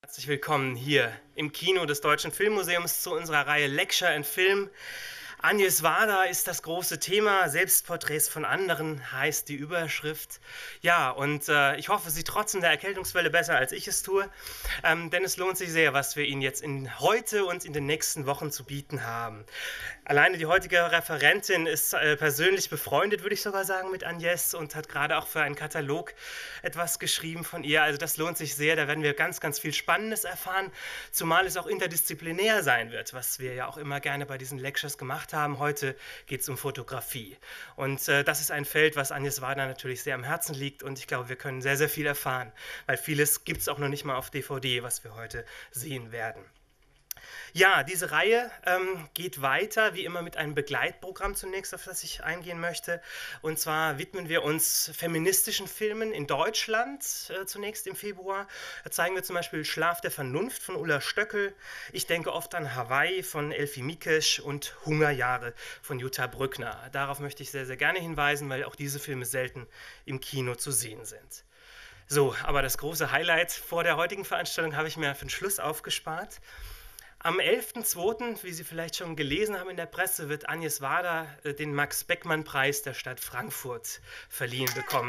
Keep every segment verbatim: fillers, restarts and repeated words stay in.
Herzlich willkommen hier im Kino des Deutschen Filmmuseums zu unserer Reihe Lecture and Film. Agnes Varda ist das große Thema, Selbstporträts von anderen heißt die Überschrift. Ja, und äh, ich hoffe, Sie trotzen der Erkältungswelle besser, als ich es tue, ähm, denn es lohnt sich sehr, was wir Ihnen jetzt in heute und in den nächsten Wochen zu bieten haben. Alleine die heutige Referentin ist äh, persönlich befreundet, würde ich sogar sagen, mit Agnes und hat gerade auch für einen Katalog etwas geschrieben von ihr. Also das lohnt sich sehr, da werden wir ganz, ganz viel Spannendes erfahren, zumal es auch interdisziplinär sein wird, was wir ja auch immer gerne bei diesen Lectures gemacht haben. Heute geht es um Fotografie und äh, das ist ein Feld, was Agnes Varda natürlich sehr am Herzen liegt und ich glaube, wir können sehr, sehr viel erfahren, weil vieles gibt es auch noch nicht mal auf D V D, was wir heute sehen werden. Ja, diese Reihe ähm, geht weiter, wie immer mit einem Begleitprogramm zunächst, auf das ich eingehen möchte. Und zwar widmen wir uns feministischen Filmen in Deutschland äh, zunächst im Februar. Da zeigen wir zum Beispiel Schlaf der Vernunft von Ulla Stöckel. Ich denke oft an Hawaii von Elfie Mikesch und Hungerjahre von Jutta Brückner. Darauf möchte ich sehr, sehr gerne hinweisen, weil auch diese Filme selten im Kino zu sehen sind. So, aber das große Highlight vor der heutigen Veranstaltung habe ich mir für den Schluss aufgespart. Am elften zweiten, wie Sie vielleicht schon gelesen haben in der Presse, wird Agnes Varda äh, den Max-Beckmann-Preis der Stadt Frankfurt verliehen bekommen.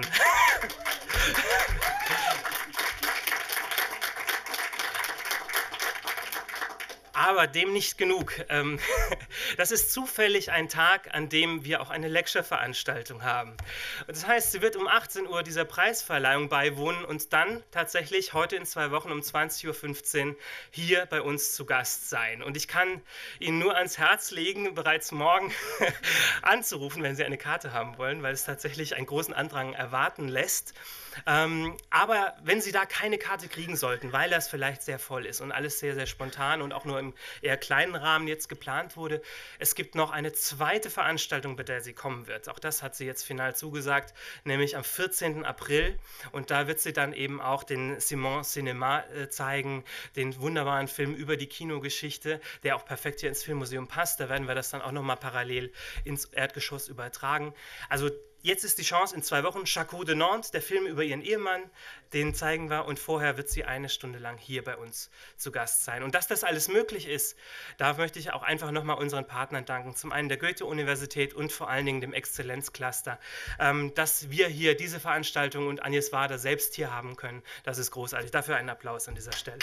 Aber dem nicht genug. Das ist zufällig ein Tag, an dem wir auch eine Lecture-Veranstaltung haben. Und das heißt, sie wird um achtzehn Uhr dieser Preisverleihung beiwohnen und dann tatsächlich heute in zwei Wochen um zwanzig Uhr fünfzehn hier bei uns zu Gast sein. Und ich kann Ihnen nur ans Herz legen, bereits morgen anzurufen, wenn Sie eine Karte haben wollen, weil es tatsächlich einen großen Andrang erwarten lässt. Ähm, aber wenn Sie da keine Karte kriegen sollten, weil das vielleicht sehr voll ist und alles sehr, sehr spontan und auch nur im eher kleinen Rahmen jetzt geplant wurde, es gibt noch eine zweite Veranstaltung, bei der sie kommen wird. Auch das hat sie jetzt final zugesagt, nämlich am vierzehnten April. Und da wird sie dann eben auch den Simon Cinema äh, zeigen, den wunderbaren Film über die Kinogeschichte, der auch perfekt hier ins Filmmuseum passt. Da werden wir das dann auch nochmal parallel ins Erdgeschoss übertragen. Also jetzt ist die Chance in zwei Wochen, Chapeau de Nantes, der Film über ihren Ehemann, den zeigen wir und vorher wird sie eine Stunde lang hier bei uns zu Gast sein. Und dass das alles möglich ist, da möchte ich auch einfach nochmal unseren Partnern danken, zum einen der Goethe-Universität und vor allen Dingen dem Exzellenzcluster, ähm, dass wir hier diese Veranstaltung und Agnes Varda selbst hier haben können. Das ist großartig. Dafür einen Applaus an dieser Stelle.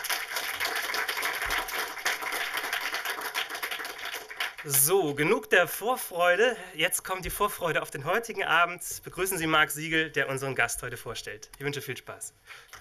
So, genug der Vorfreude. Jetzt kommt die Vorfreude auf den heutigen Abend. Begrüßen Sie Marc Siegel, der unseren Gast heute vorstellt. Ich wünsche viel Spaß.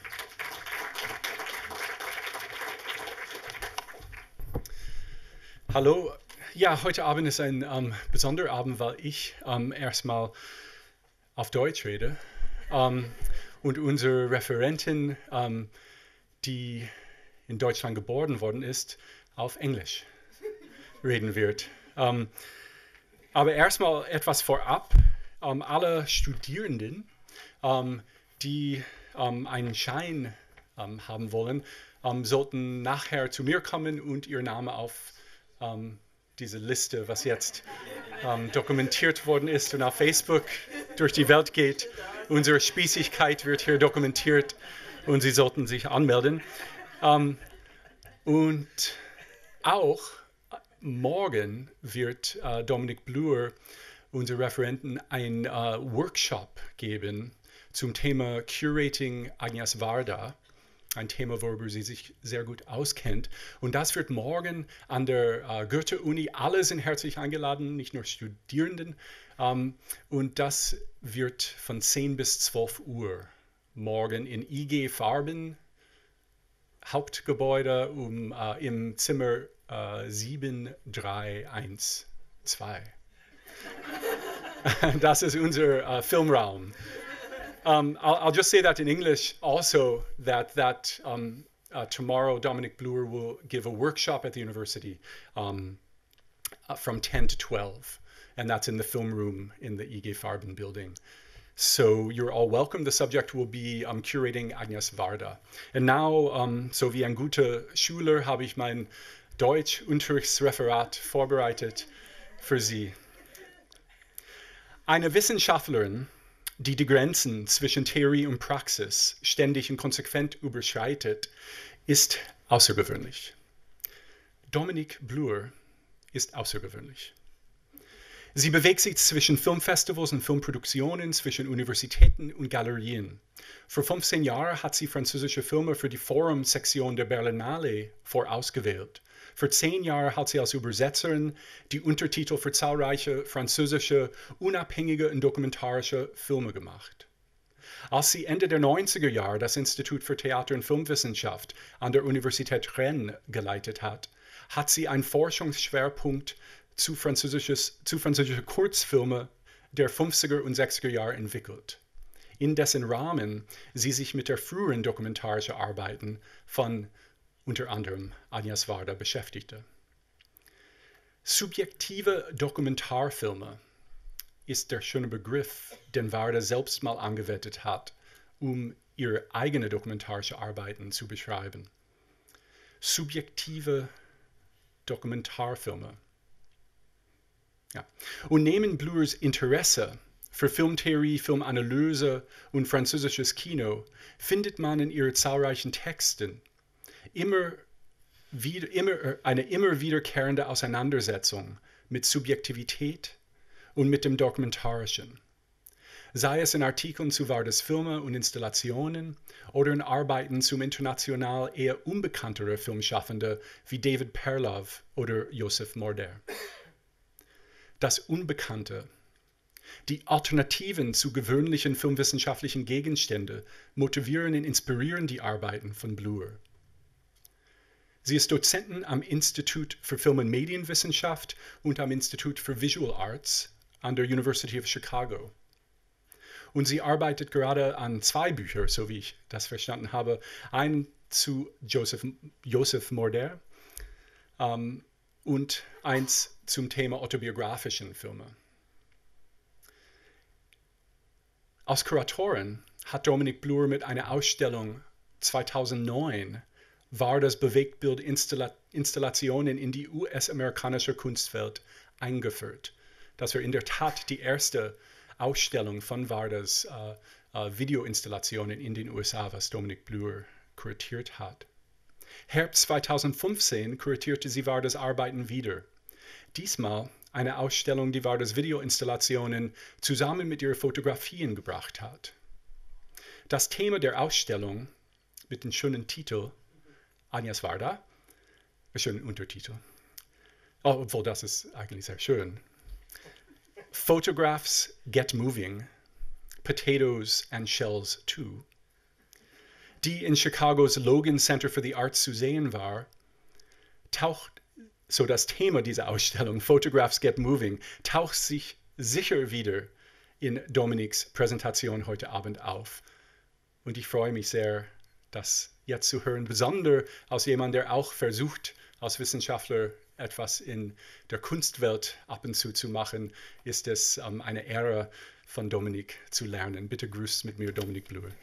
Hallo. Ja, heute Abend ist ein ähm, besonderer Abend, weil ich ähm, erstmal auf Deutsch rede ähm, und unsere Referentin, ähm, die in Deutschland geboren worden ist, auf Englisch reden wird. Ähm, aber erstmal etwas vorab. Ähm, alle Studierenden, ähm, die ähm, einen Schein ähm, haben wollen, ähm, sollten nachher zu mir kommen und ihr Name auf ähm, diese Liste, was jetzt ähm, dokumentiert worden ist und auf Facebook durch die Welt geht. Unsere Spießigkeit wird hier dokumentiert und sie sollten sich anmelden. Ähm, und auch morgen wird äh, Dominik Bluer, unser Referenten, einen äh, Workshop geben zum Thema Curating Agnes Varda, ein Thema, worüber sie sich sehr gut auskennt. Und das wird morgen an der äh, Goethe-Uni. Alle sind herzlich eingeladen, nicht nur Studierenden. Ähm, und das wird von zehn bis zwölf Uhr morgen in I G Farben, Hauptgebäude, um, äh, im Zimmer Uh, sieben drei eins zwei. Das ist unser uh, Filmraum. Um, I'll, I'll just say that in English also, that, that um, uh, tomorrow Dominik Bluer will give a workshop at the university um, uh, from ten to twelve, and that's in the film room in the I G Farben building. So you're all welcome. The subject will be um, curating Agnes Varda. And now, um, so wie ein guter Schüler, habe ich mein Deutsch-Unterrichtsreferat vorbereitet für Sie. Eine Wissenschaftlerin, die die Grenzen zwischen Theorie und Praxis ständig und konsequent überschreitet, ist außergewöhnlich. Dominique Bleuer ist außergewöhnlich. Sie bewegt sich zwischen Filmfestivals und Filmproduktionen, zwischen Universitäten und Galerien. Vor fünfzehn Jahren hat sie französische Filme für die Forum-Sektion der Berlinale vorausgewählt. Vor zehn Jahren hat sie als Übersetzerin die Untertitel für zahlreiche französische, unabhängige und dokumentarische Filme gemacht. Als sie Ende der neunziger Jahre das Institut für Theater- und Filmwissenschaft an der Universität Rennes geleitet hat, hat sie einen Forschungsschwerpunkt zu, französisches, zu französische Kurzfilme der fünfziger und sechziger Jahre entwickelt, in dessen Rahmen sie sich mit der früheren dokumentarischen Arbeiten von unter anderem Agnes Varda beschäftigte. Subjektive Dokumentarfilme ist der schöne Begriff, den Varda selbst mal angewendet hat, um ihre eigene dokumentarische Arbeiten zu beschreiben. Subjektive Dokumentarfilme. Ja. Und neben Bleuers Interesse für Filmtheorie, Filmanalyse und französisches Kino findet man in ihren zahlreichen Texten immer, wieder, immer eine immer wiederkehrende Auseinandersetzung mit Subjektivität und mit dem Dokumentarischen. Sei es in Artikeln zu Vardas Filme und Installationen oder in Arbeiten zum international eher unbekannteren Filmschaffenden wie David Perlov oder Joseph Morder. Das Unbekannte, die Alternativen zu gewöhnlichen filmwissenschaftlichen Gegenständen motivieren und inspirieren die Arbeiten von Bleuer. Sie ist Dozentin am Institut für Film- und Medienwissenschaft und am Institut für Visual Arts an der University of Chicago. Und sie arbeitet gerade an zwei Büchern, so wie ich das verstanden habe. Ein zu Joseph, Joseph Morder ähm, und eins zum Thema autobiografischen Filme. Als Kuratorin hat Dominique Bleuer mit einer Ausstellung zweitausendneun Vardas Bewegtbild-Installationen in die U S-amerikanische Kunstwelt eingeführt. Das war in der Tat die erste Ausstellung von Vardas äh, äh, Videoinstallationen in den U S A, was Dominique Bleuer kuratiert hat. Herbst zweitausendfünfzehn kuratierte sie Vardas Arbeiten wieder. Diesmal eine Ausstellung, die Vardas Videoinstallationen zusammen mit ihren Fotografien gebracht hat. Das Thema der Ausstellung mit dem schönen Titel Agnes Varda, einen schönen Untertitel, oh, obwohl das ist eigentlich sehr schön. Photographs Get Moving, Potatoes and Shells too, die in Chicagos Logan Center for the Arts zu sehen war, taucht so das Thema dieser Ausstellung, Photographs Get Moving, taucht sich sicher wieder in Dominiques Präsentation heute Abend auf. Und ich freue mich sehr, das jetzt zu hören, besonders als jemand, der auch versucht, als Wissenschaftler etwas in der Kunstwelt ab und zu zu machen, ist es ähm, eine Ehre, von Dominique zu lernen. Bitte grüßt mit mir Dominique Bleuer.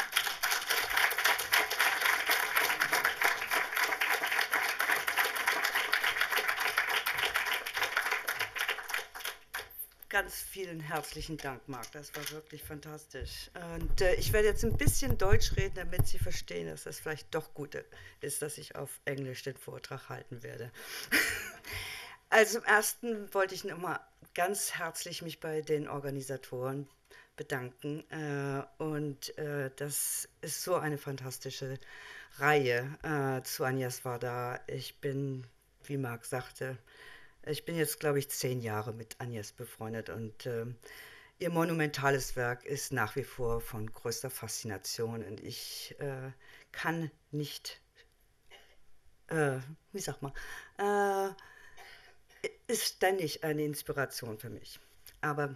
Ganz vielen herzlichen Dank, Marc. Das war wirklich fantastisch. Und äh, ich werde jetzt ein bisschen Deutsch reden, damit Sie verstehen, dass das vielleicht doch gut ist, dass ich auf Englisch den Vortrag halten werde. Also im Ersten wollte ich nochmal ganz herzlich mich bei den Organisatoren bedanken. Äh, und äh, das ist so eine fantastische Reihe äh, zu Agnes Varda. Ich bin, wie Marc sagte, ich bin jetzt, glaube ich, zehn Jahre mit Agnes befreundet und äh, ihr monumentales Werk ist nach wie vor von größter Faszination und ich äh, kann nicht, äh, wie sag mal, äh, ist ständig eine Inspiration für mich. Aber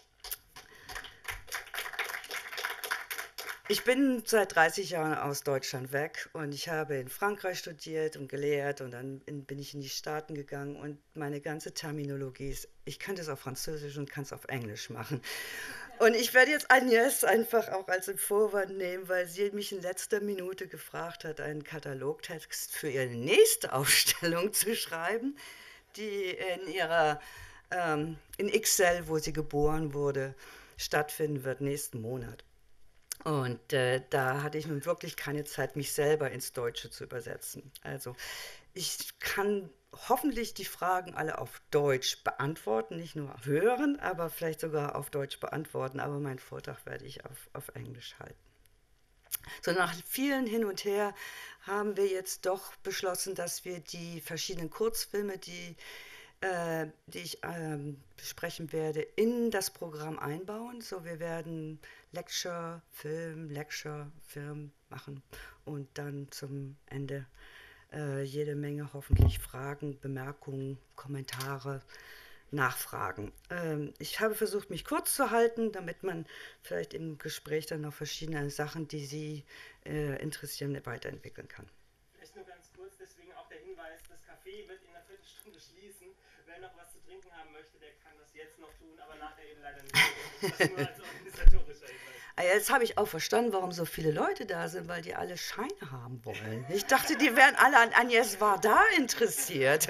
ich bin seit dreißig Jahren aus Deutschland weg und ich habe in Frankreich studiert und gelehrt und dann in, bin ich in die Staaten gegangen und meine ganze Terminologie ist, ich könnte es auf Französisch und kann es auf Englisch machen. Und ich werde jetzt Agnes einfach auch als Vorwand nehmen, weil sie mich in letzter Minute gefragt hat, einen Katalogtext für ihre nächste Ausstellung zu schreiben, die in ihrer, ähm, in Ixelles, wo sie geboren wurde, stattfinden wird nächsten Monat. Und äh, da hatte ich nun wirklich keine Zeit, mich selber ins Deutsche zu übersetzen. Also ich kann hoffentlich die Fragen alle auf Deutsch beantworten, nicht nur hören, aber vielleicht sogar auf Deutsch beantworten. Aber meinen Vortrag werde ich auf, auf Englisch halten. So nach vielen Hin und Her haben wir jetzt doch beschlossen, dass wir die verschiedenen Kurzfilme, die, äh, die ich ähm, besprechen werde, in das Programm einbauen. So, wir werden Lecture, Film, Lecture, Film machen und dann zum Ende äh, jede Menge hoffentlich Fragen, Bemerkungen, Kommentare, Nachfragen. Ähm, ich habe versucht, mich kurz zu halten, damit man vielleicht im Gespräch dann noch verschiedene Sachen, die Sie äh, interessieren, weiterentwickeln kann. Vielleicht nur ganz kurz, deswegen auch der Hinweis, das Café wird in einer Viertelstunde schließen. Wer noch was zu trinken haben möchte, der kann das jetzt noch tun, aber nachher eben leider nicht. Das nur als organisatorischer Hinweis. Ah, jetzt habe ich auch verstanden, warum so viele Leute da sind, weil die alle Scheine haben wollen. Ich dachte, die wären alle an Agnes Varda interessiert.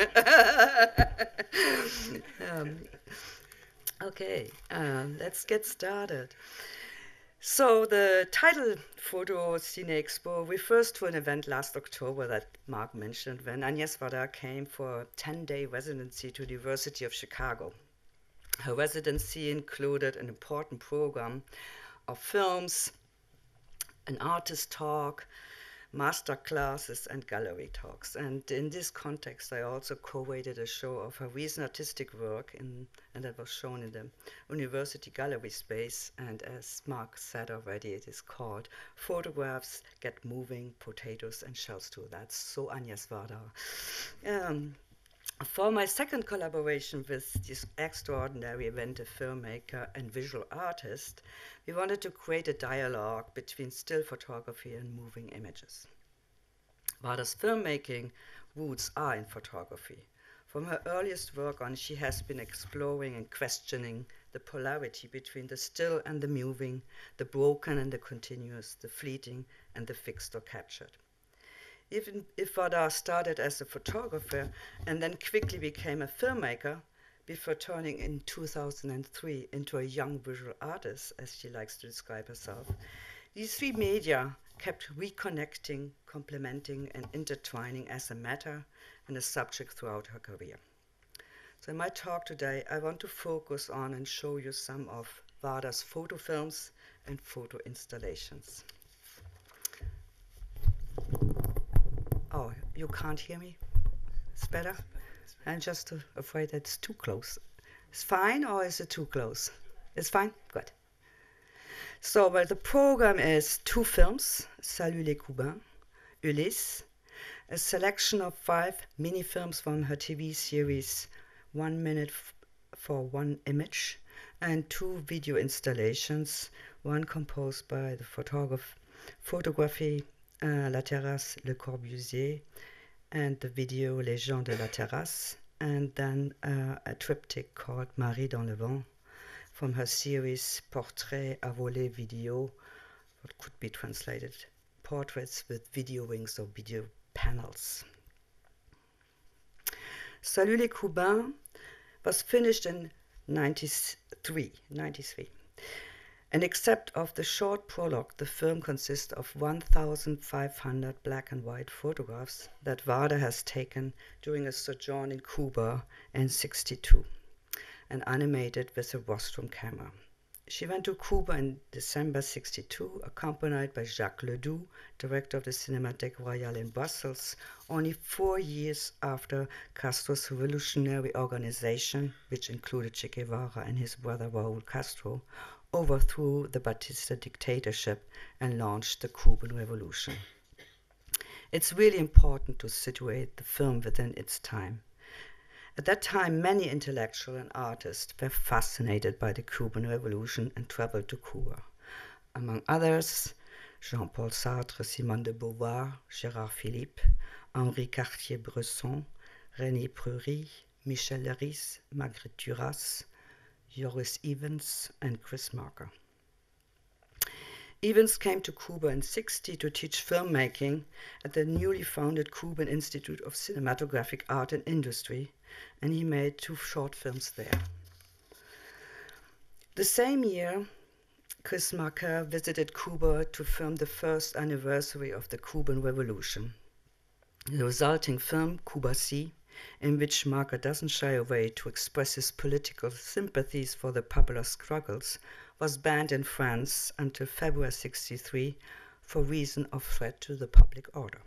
um, okay, uh, let's get started. So the title Photo Cine Expo refers to an event last October that Mark mentioned when Agnes Varda came for a ten-day residency to the University of Chicago. Her residency included an important program of films, an artist talk, master classes, and gallery talks. And in this context, I also co-created a show of her recent artistic work, in, and that was shown in the University Gallery space. And as Mark said already, it is called Photographs Get Moving, Potatoes and Shells Too. That's so Agnes Varda. Um, For my second collaboration with this extraordinary inventive filmmaker and visual artist, we wanted to create a dialogue between still photography and moving images. Varda's filmmaking roots are in photography. From her earliest work on, she has been exploring and questioning the polarity between the still and the moving, the broken and the continuous, the fleeting and the fixed or captured. Even if Varda started as a photographer and then quickly became a filmmaker before turning in two thousand three into a young visual artist, as she likes to describe herself, these three media kept reconnecting, complementing, and intertwining as a matter and a subject throughout her career. So in my talk today, I want to focus on and show you some of Varda's photo films and photo installations. Oh, you can't hear me? It's better? I'm just uh, afraid that it's too close. It's fine, or is it too close? It's fine? Good. So, well, the program is two films, Salut les Cubains, Ulysse, a selection of five mini-films from her T V series One Minute f- for One Image, and two video installations, one composed by the photograph- photography Uh, La Terrasse, Le Corbusier, and the video Les gens de la Terrasse, and then uh, a triptych called Marie dans le vent from her series Portrait à voler vidéo, what could be translated portraits with video wings or video panels. Salut les Cubains was finished in ninety-three. ninety-three. And except of the short prologue, the film consists of one thousand five hundred black and white photographs that Varda has taken during a sojourn in Cuba in sixty-two and animated with a rostrum camera. She went to Cuba in December sixty-two, accompanied by Jacques Ledoux, director of the Cinémathèque Royale in Brussels, only four years after Castro's revolutionary organization, which included Che Guevara and his brother Raúl Castro, overthrew the Batista dictatorship and launched the Cuban Revolution. It's really important to situate the film within its time. At that time, many intellectuals and artists were fascinated by the Cuban Revolution and traveled to Cuba. Among others, Jean-Paul Sartre, Simone de Beauvoir, Gérard Philippe, Henri Cartier-Bresson, René Preury, Michel Leiris, Marguerite Duras, Joris Evans, and Chris Marker. Evans came to Cuba in sixty to teach filmmaking at the newly founded Cuban Institute of Cinematographic Art and Industry, and he made two short films there. The same year, Chris Marker visited Cuba to film the first anniversary of the Cuban Revolution. The resulting film, Cuba C, in which Marker doesn't shy away to express his political sympathies for the popular struggles, was banned in France until February sixty-three for reason of threat to the public order.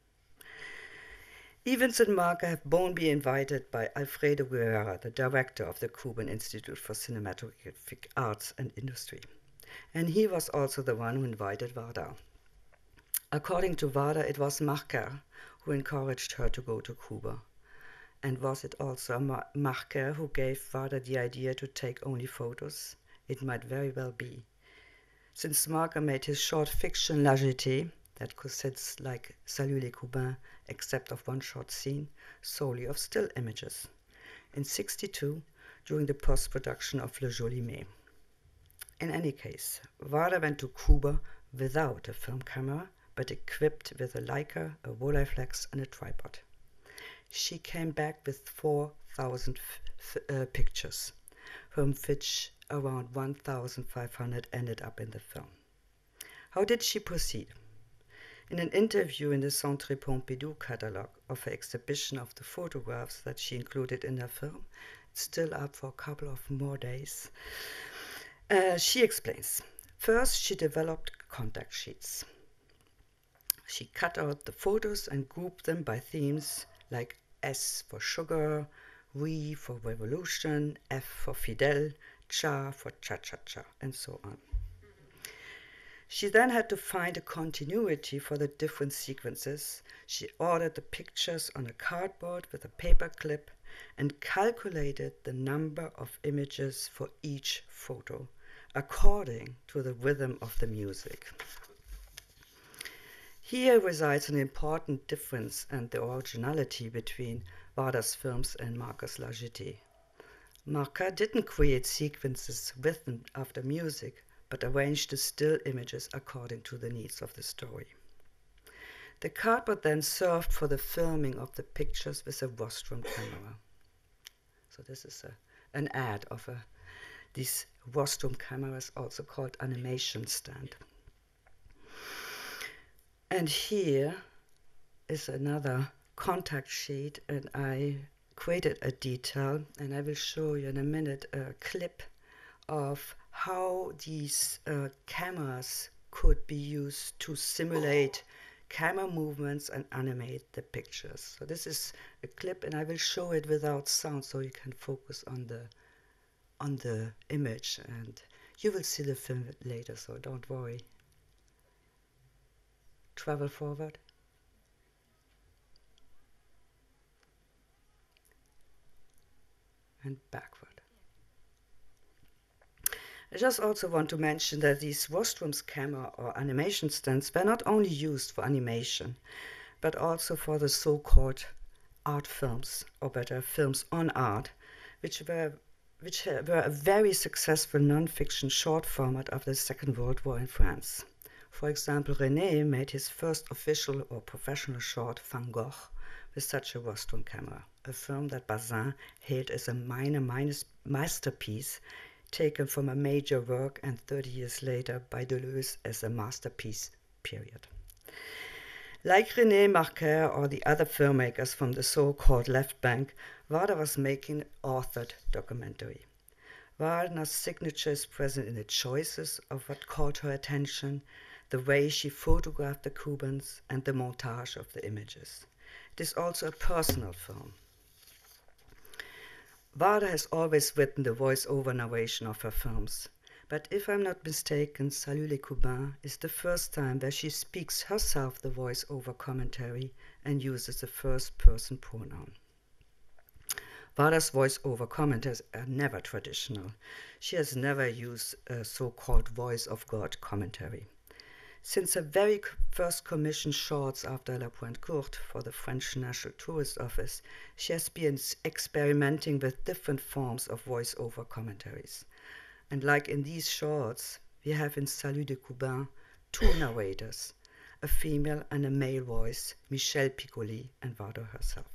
Evans and Marker have both been invited by Alfredo Guerra, the director of the Cuban Institute for Cinematographic Arts and Industry. And he was also the one who invited Varda. According to Varda, it was Marker who encouraged her to go to Cuba. And was it also Mar- Marker who gave Varda the idea to take only photos? It might very well be. Since Marker made his short fiction La Jetée, that consists like Salut les Cubains, except of one short scene, solely of still images. In sixty-two, during the post-production of Le Joli Mai. In any case, Varda went to Cuba without a film camera, but equipped with a Leica, a Rolleiflex, and a tripod. She came back with four thousand f- f- uh, pictures, from which around one thousand five hundred ended up in the film. How did she proceed? In an interview in the Centre Pompidou catalogue of her exhibition of the photographs that she included in her film, it's still up for a couple of more days, uh, she explains. First, she developed contact sheets. She cut out the photos and grouped them by themes like S for sugar, R for revolution, F for Fidel, Cha for cha-cha-cha, and so on. She then had to find a continuity for the different sequences. She ordered the pictures on a cardboard with a paper clip and calculated the number of images for each photo according to the rhythm of the music. Here resides an important difference and the originality between Varda's films and Marker's La Jetée. Marker didn't create sequences written after music, but arranged the still images according to the needs of the story. The cardboard then served for the filming of the pictures with a rostrum camera. So this is a, an ad of a, these rostrum cameras, also called animation stand. And here is another contact sheet, and I created a detail, and I will show you in a minute a clip of how these uh, cameras could be used to simulate camera movements and animate the pictures. So this is a clip, and I will show it without sound so you can focus on the on the image, and you will see the film later, so don't worry. Travel forward. And backward. I just also want to mention that these rostrum's camera or animation stands were not only used for animation, but also for the so-called art films, or better, films on art, which were which were a very successful non-fiction short format after the Second World War in France. For example, René made his first official or professional short, Van Gogh, with such a rostrum camera, a film that Bazin hailed as a minor minus masterpiece, taken from a major work and thirty years later by Deleuze as a masterpiece, period. Like René Marker or the other filmmakers from the so-called left bank, Varda was making an authored documentary. Varda's signature is present in the choices of what caught her attention, the way she photographed the Cubans, and the montage of the images. It is also a personal film. Varda has always written the voice-over narration of her films, but if I'm not mistaken, Salut les Cubains is the first time where she speaks herself the voice-over commentary and uses the first-person pronoun. Varda's voice-over commentaries are never traditional. She has never used a so-called voice of God commentary. Since her very first commissioned shorts after La Pointe Courte for the French National Tourist Office, she has been experimenting with different forms of voice-over commentaries. And like in these shorts, we have in Salut des Cubains two narrators, a female and a male voice, Michel Piccoli and Varda herself.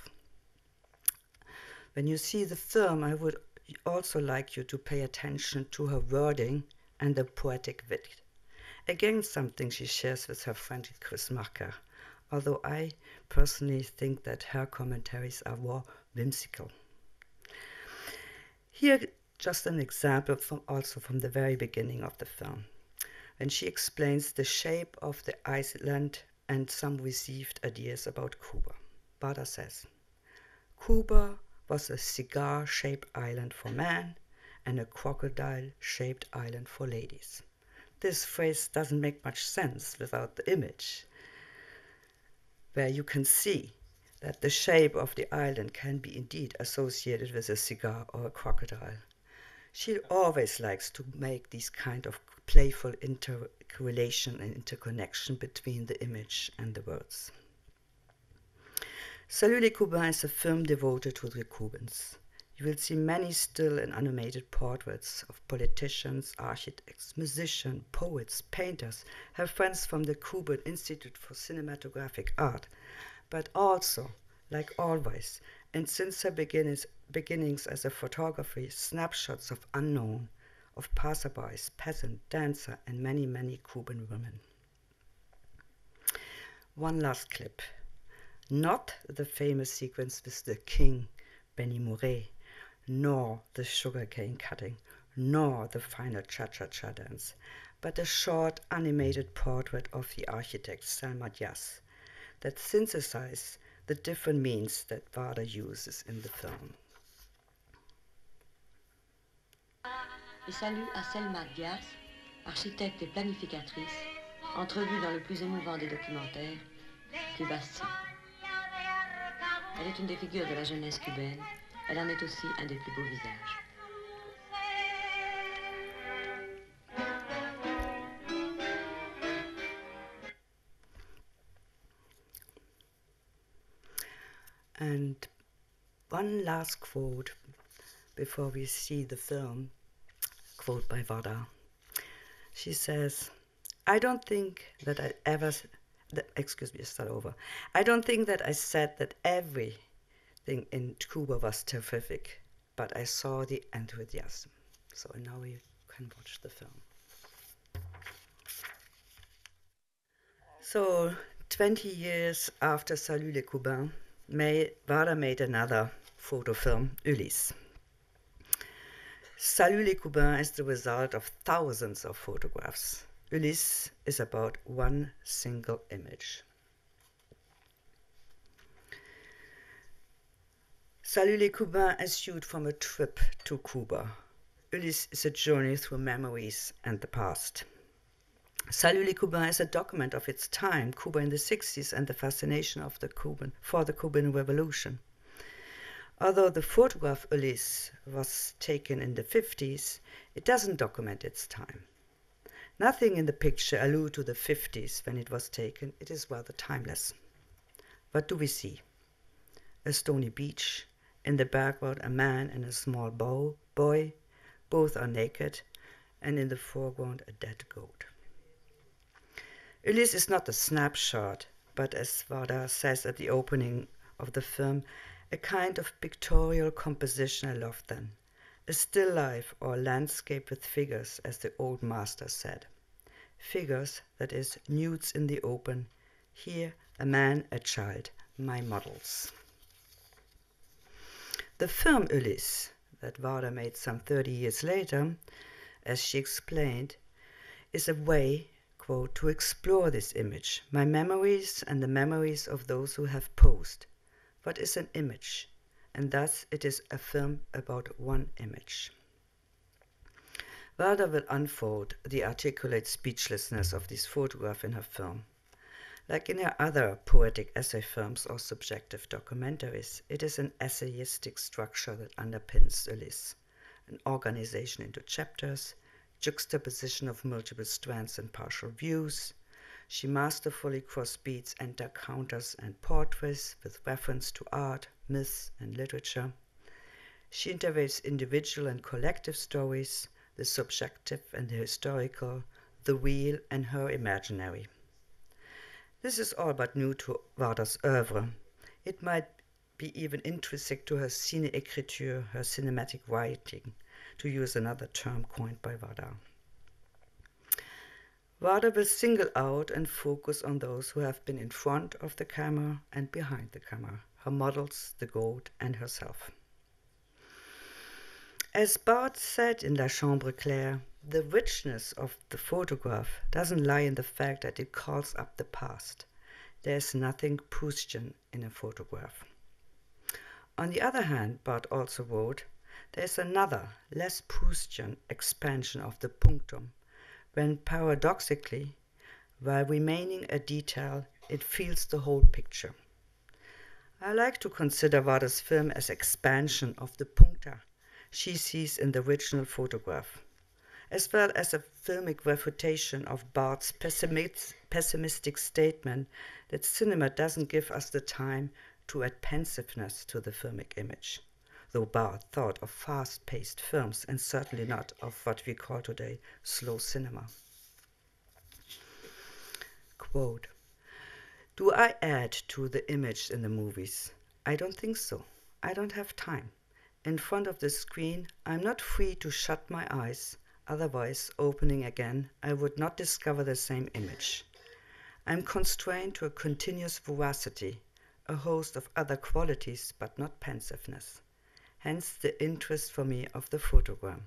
When you see the film, I would also like you to pay attention to her wording and the poetic wit. Again, something she shares with her friend Chris Marker, although I personally think that her commentaries are more whimsical. Here, just an example from also from the very beginning of the film, when she explains the shape of the island and some received ideas about Cuba. Vardar says, Cuba was a cigar-shaped island for men and a crocodile-shaped island for ladies. This phrase doesn't make much sense without the image, where you can see that the shape of the island can be indeed associated with a cigar or a crocodile. She always likes to make these kind of playful interrelation and interconnection between the image and the words. Salut les Cubains is a film devoted to the Cubans. You will see many still and animated portraits of politicians, architects, musicians, poets, painters, her friends from the Cuban Institute for Cinematographic Art, but also, like always, and since her beginnings, beginnings as a photographer, snapshots of unknown, of passerbys, peasant, dancer, and many, many Cuban women. One last clip. Not the famous sequence with the king, Benny Moré, nor the sugarcane cutting, nor the final cha-cha-cha dance, but a short animated portrait of the architect Salma Diaz that synthesizes the different means that Vardar uses in the film. Et salut à Selma Diaz, architecte et planificatrice, entrevue dans le plus émouvant des documentaires, Cuba City. Elle est une des figures de la jeunesse cubaine. Elle en est aussi un des plus beaux visages. And one last quote before we see the film, quote by Vardar. She says, I don't think that I ever, that, excuse me, start over. I don't think that I said that everything in Cuba was terrific, but I saw the enthusiasm. So now we can watch the film. So twenty years after Salut les Cubains, May, Vardar made another photo film, Ulysse. Salut les Cubains is the result of thousands of photographs. Ulysse is about one single image. Salut les Cubains is shoot from a trip to Cuba. Ulysse is a journey through memories and the past. Salut les Cubains is a document of its time, Cuba in the sixties, and the fascination of the Cuban for the Cuban Revolution. Although the photograph Ulysse was taken in the fifties, it doesn't document its time. Nothing in the picture alludes to the fifties when it was taken. It is rather timeless. What do we see? A stony beach. In the background, a man and a small bow, boy. Both are naked. And in the foreground, a dead goat. Ulysse is not a snapshot, but as Vardar says at the opening of the film, a kind of pictorial composition I love then. A still life or landscape with figures, as the old master said. Figures, that is, nudes in the open. Here, a man, a child, my models. The film Ulysse, that Vardar made some thirty years later, as she explained, is a way, quote, to explore this image, my memories and the memories of those who have posed. What is an image? And thus it is a film about one image. Vardar will unfold the articulate speechlessness of this photograph in her film. Like in her other poetic essay films or subjective documentaries, it is an essayistic structure that underpins Ulysse, an organization into chapters, juxtaposition of multiple strands and partial views. She masterfully crossbeats entrecounters and portraits with reference to art, myths, and literature. She interweaves individual and collective stories, the subjective and the historical, the real and her imaginary. This is all but new to Vardar's oeuvre. It might be even intrinsic to her ciné-écriture, her cinematic writing, to use another term coined by Vardar. Wada will single out and focus on those who have been in front of the camera and behind the camera, her models, the goat, and herself. As Barthes said in La Chambre Claire, the richness of the photograph doesn't lie in the fact that it calls up the past. There's nothing Proustian in a photograph. On the other hand, Barthes also wrote, there's another, less Proustian expansion of the punctum, when paradoxically, while remaining a detail, it feels the whole picture. I like to consider Wada's film as expansion of the puncta she sees in the original photograph, as well as a filmic refutation of Barthes' pessimist, pessimistic statement that cinema doesn't give us the time to add pensiveness to the filmic image, though Barthes thought of fast-paced films and certainly not of what we call today slow cinema. Quote, do I add to the image in the movies? I don't think so. I don't have time. In front of the screen, I'm not free to shut my eyes. Otherwise, opening again, I would not discover the same image. I'm constrained to a continuous veracity, a host of other qualities, but not pensiveness. Hence the interest for me of the photogram.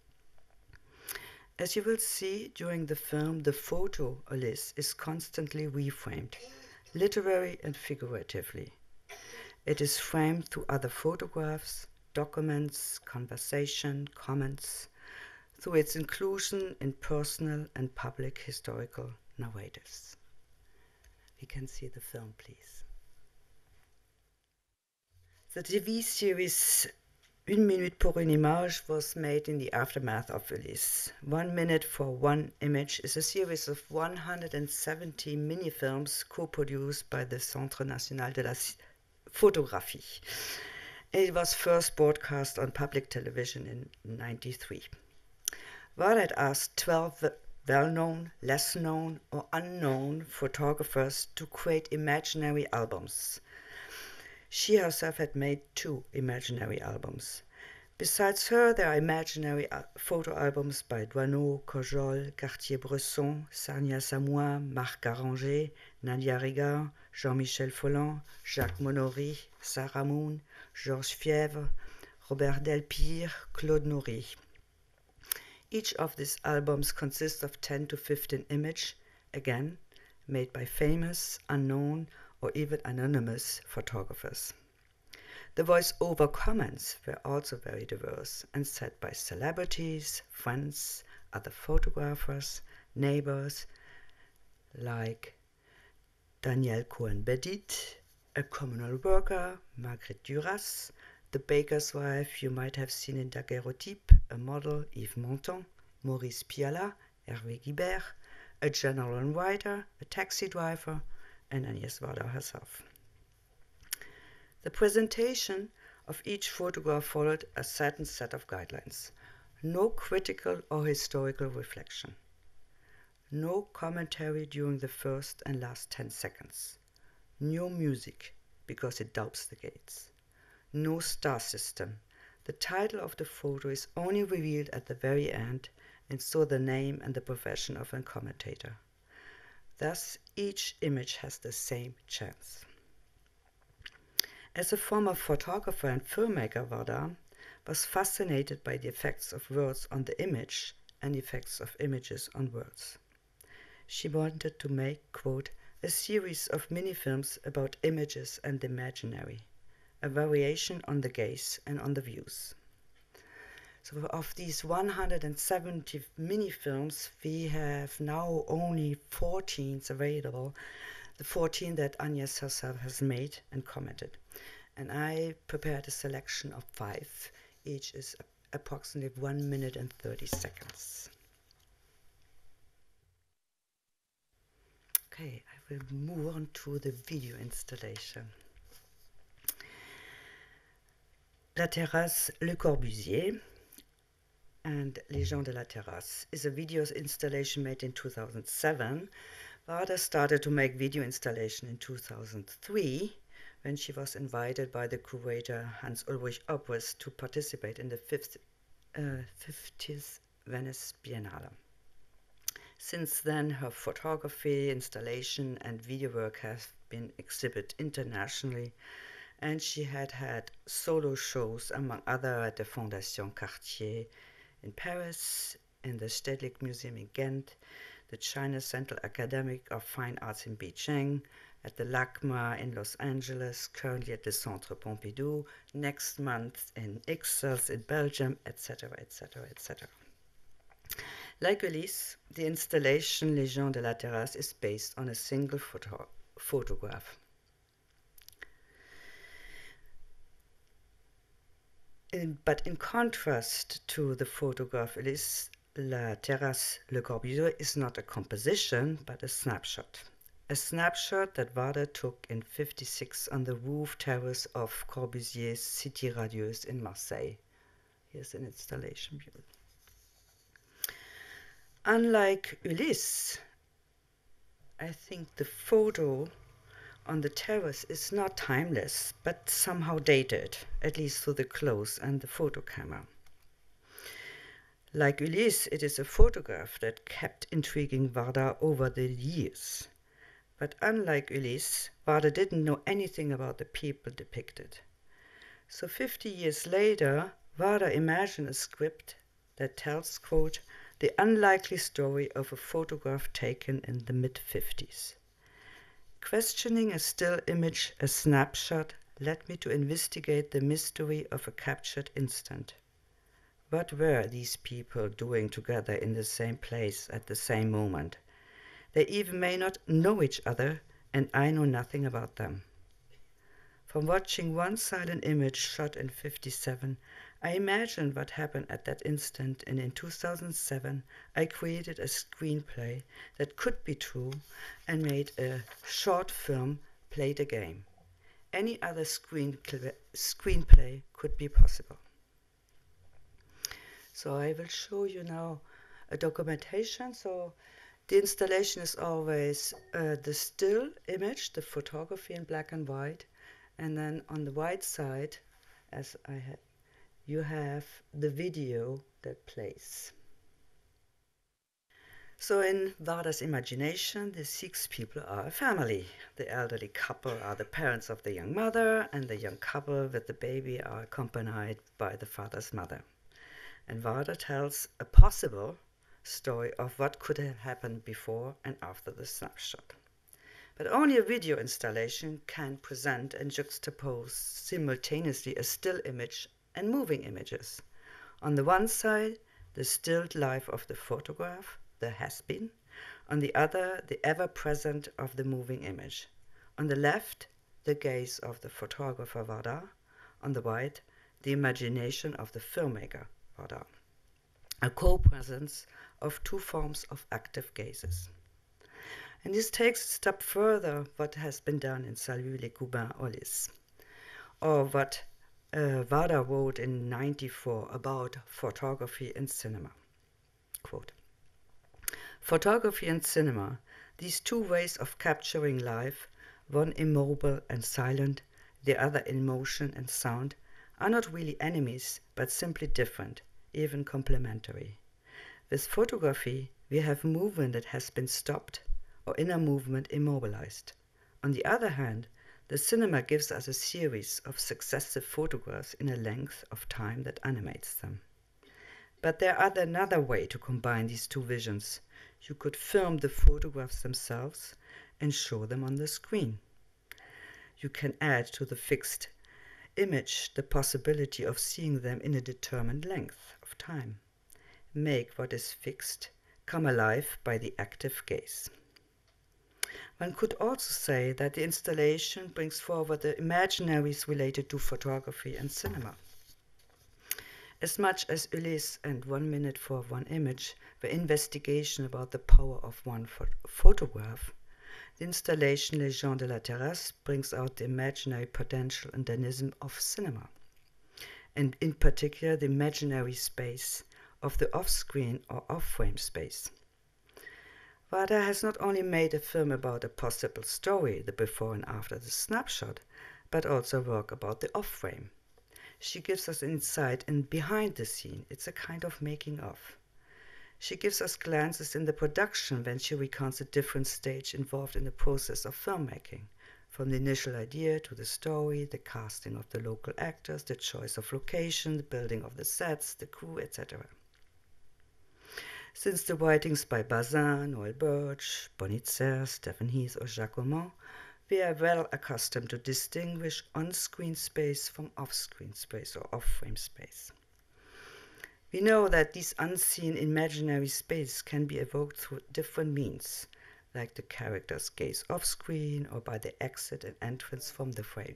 As you will see during the film, the photo Ulysse is constantly reframed, literally and figuratively. It is framed through other photographs, documents, conversation, comments, through its inclusion in personal and public historical narratives. We can see the film, please. The T V series Une Minute pour une Image was made in the aftermath of Ulysse. One Minute for One Image is a series of one hundred seventy mini-films co-produced by the Centre National de la Photographie. It was first broadcast on public television in ninety-three. Wada had asked twelve well-known, less-known, or unknown photographers to create imaginary albums. She herself had made two imaginary albums. Besides her, there are imaginary photo albums by Doisneau, Cojol, Cartier-Bresson, Sarnia Samoa, Marc Garanger, Nadia Rigard, Jean-Michel Folland, Jacques Monory, Sarah Moon, Georges Fièvre, Robert Delpire, Claude Nory. Each of these albums consists of ten to fifteen images, again, made by famous, unknown, or even anonymous photographers. The voice-over comments were also very diverse and said by celebrities, friends, other photographers, neighbors, like Danielle Cohen-Bendit, a communal worker, Marguerite Duras, the baker's wife you might have seen in Daguerreotype, a model, Yves Montand, Maurice Pialat, Hervé Guibert, a general and writer, a taxi driver, and Agnès Varda herself. The presentation of each photograph followed a certain set of guidelines. No critical or historical reflection. No commentary during the first and last ten seconds. No music, because it dopes the gates. No star system. The title of the photo is only revealed at the very end, and so the name and the profession of a commentator. Thus, each image has the same chance. As a former photographer and filmmaker, Wada was fascinated by the effects of words on the image and effects of images on words. She wanted to make, quote, a series of mini-films about images and the imaginary, a variation on the gaze and on the views. So of these one hundred seventy mini-films, we have now only fourteen available, the fourteen that Agnès herself has made and commented. And I prepared a selection of five. Each is approximately one minute and thirty seconds. Okay, I will move on to the video installation. La Terrasse Le Corbusier and Les Gens de la Terrasse is a video installation made in two thousand seven. Wada started to make video installation in two thousand three when she was invited by the curator Hans Ulrich Obrist to participate in the fifth, uh, fiftieth Venice Biennale. Since then, her photography, installation, and video work have been exhibited internationally, and she had had solo shows, among other, at the Fondation Cartier in Paris, in the Stedelijk Museum in Ghent, the China Central Academy of Fine Arts in Beijing, at the LACMA in Los Angeles, currently at the Centre Pompidou, next month in Ixelles in Belgium, et cetera, et cetera, et cetera. Like Ulysse, the installation Légion de la Terrasse is based on a single photo photograph. In, but in contrast to the photograph Ulysse, La Terrasse Le Corbusier is not a composition, but a snapshot. A snapshot that Warda took in fifty-six on the roof terrace of Corbusier's Cité Radieuse in Marseille. Here's an installation view. Unlike Ulysse, I think the photo on the terrace is not timeless, but somehow dated, at least through the clothes and the photo camera. Like Ulysse, it is a photograph that kept intriguing Warda over the years. But unlike Ulysse, Warda didn't know anything about the people depicted. So fifty years later, Warda imagined a script that tells, quote, the unlikely story of a photograph taken in the mid-fifties. Questioning a still image, a snapshot, led me to investigate the mystery of a captured instant. What were these people doing together in the same place at the same moment? They even may not know each other, and I know nothing about them. From watching one silent image shot in fifty-seven, I imagined what happened at that instant, and in two thousand seven I created a screenplay that could be true and made a short film, Play the Game. Any other screen screenplay could be possible. So I will show you now a documentation. So the installation is always uh, the still image, the photography in black and white, and then on the white side, as I had, you have the video that plays. So in Warda's imagination, the six people are a family. The elderly couple are the parents of the young mother, and the young couple with the baby are accompanied by the father's mother. And Warda tells a possible story of what could have happened before and after the snapshot. But only a video installation can present and juxtapose simultaneously a still image and moving images. On the one side, the stilled life of the photograph, the has-been. On the other, the ever-present of the moving image. On the left, the gaze of the photographer Warda. On the right, the imagination of the filmmaker Warda. A co-presence of two forms of active gazes. And this takes a step further what has been done in Salut les Cubains Ulysse, or what uh, Warda wrote in ninety-four about photography and cinema. Quote, photography and cinema, these two ways of capturing life, one immobile and silent, the other in motion and sound, are not really enemies, but simply different, even complementary. With photography, we have movement that has been stopped, or inner movement immobilized. On the other hand, the cinema gives us a series of successive photographs in a length of time that animates them. But there are another way to combine these two visions. You could film the photographs themselves and show them on the screen. You can add to the fixed image the possibility of seeing them in a determined length of time. Make what is fixed come alive by the active gaze. One could also say that the installation brings forward the imaginaries related to photography and cinema. As much as Ulysse and One Minute for One Image were investigation about the power of one pho photograph, the installation Légion de la Terrasse brings out the imaginary potential and dynamism of cinema, and in particular the imaginary space of the off-screen or off-frame space. Warda has not only made a film about a possible story, the before and after the snapshot, but also work about the off-frame. She gives us insight in behind the scene. It's a kind of making of. She gives us glances in the production when she recounts a different stage involved in the process of filmmaking, from the initial idea to the story, the casting of the local actors, the choice of location, the building of the sets, the crew, et cetera. Since the writings by Bazin, Noel Birch, Bonitzer, Stephen Heath, or Jacques Aumont, we are well accustomed to distinguish on-screen space from off-screen space or off-frame space. We know that these unseen imaginary space can be evoked through different means, like the character's gaze off-screen or by the exit and entrance from the frame.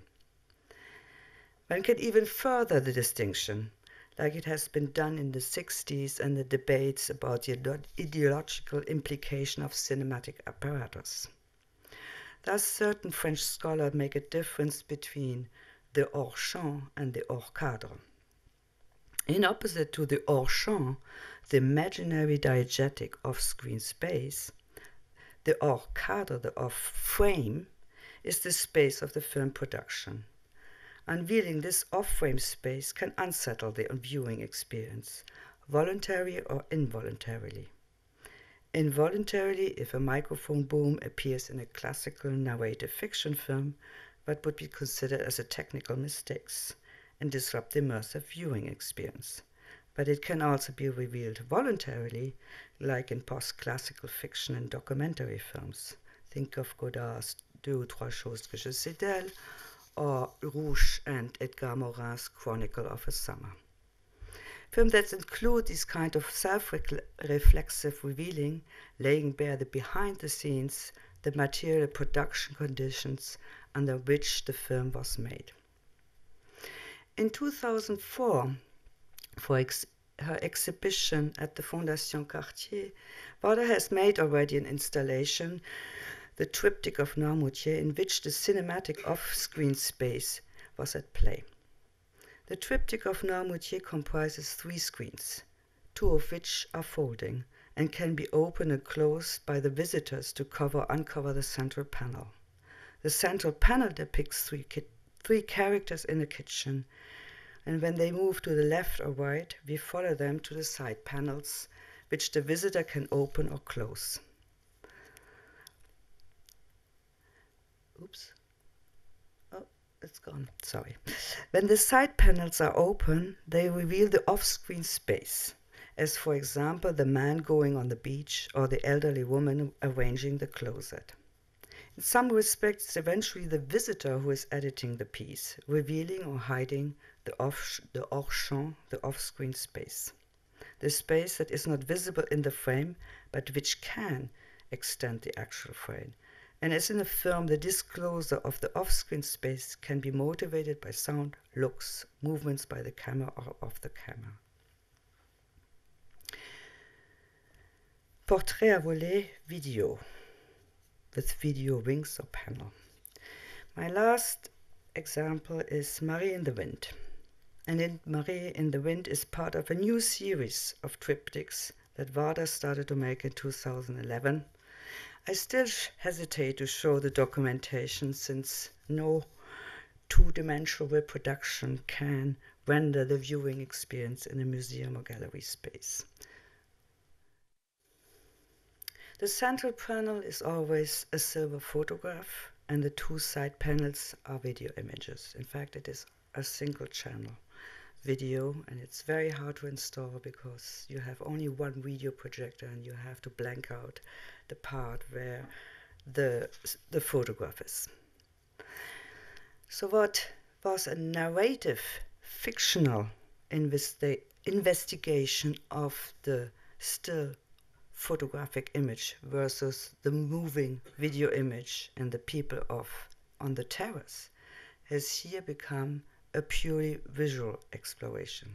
One can even further the distinction, like it has been done in the sixties and the debates about the ideological implication of cinematic apparatus. Thus, certain French scholars make a difference between the hors-champ and the hors-cadre. In opposite to the hors-champ, the imaginary diegetic off-screen space, the hors-cadre, the off-frame, is the space of the film production. Unveiling this off-frame space can unsettle the viewing experience, voluntarily or involuntarily. Involuntarily, if a microphone boom appears in a classical narrative fiction film, what would be considered as a technical mistake and disrupt the immersive viewing experience. But it can also be revealed voluntarily, like in post-classical fiction and documentary films. Think of Godard's Deux ou trois choses que je sais d'elle, or Rouge and Edgar Morin's Chronicle of a Summer. Films that include this kind of self-reflexive revealing, laying bare the behind-the-scenes, the material production conditions under which the film was made. In two thousand four, for ex her exhibition at the Fondation Cartier, Varda has made already an installation, the Triptych of Noirmoutier, in which the cinematic off-screen space was at play. The Triptych of Noirmoutier comprises three screens, two of which are folding and can be opened and closed by the visitors to cover or uncover the central panel. The central panel depicts three, three characters in a kitchen, and when they move to the left or right, we follow them to the side panels, which the visitor can open or close. Oops. Oh, it's gone. Sorry. When the side panels are open, they reveal the off-screen space, as for example, the man going on the beach or the elderly woman arranging the closet. In some respects, eventually the visitor who is editing the piece, revealing or hiding the off the hors-champ, the off-screen space. The space that is not visible in the frame, but which can extend the actual frame. And as in a film, the disclosure of the off-screen space can be motivated by sound, looks, movements by the camera or of the camera. Portrait à volet video, with video wings or panel. My last example is Marie in the Wind. And in Marie in the Wind is part of a new series of triptychs that Varda started to make in two thousand eleven. I still hesitate to show the documentation since no two-dimensional reproduction can render the viewing experience in a museum or gallery space. The central panel is always a silver photograph, and the two side panels are video images. In fact, it is a single channel video, and it's very hard to install because you have only one video projector and you have to blank out the part where the, the photograph is. So what was a narrative, fictional investi investigation of the still photographic image versus the moving video image and the people of on the terrace has here become a purely visual exploration.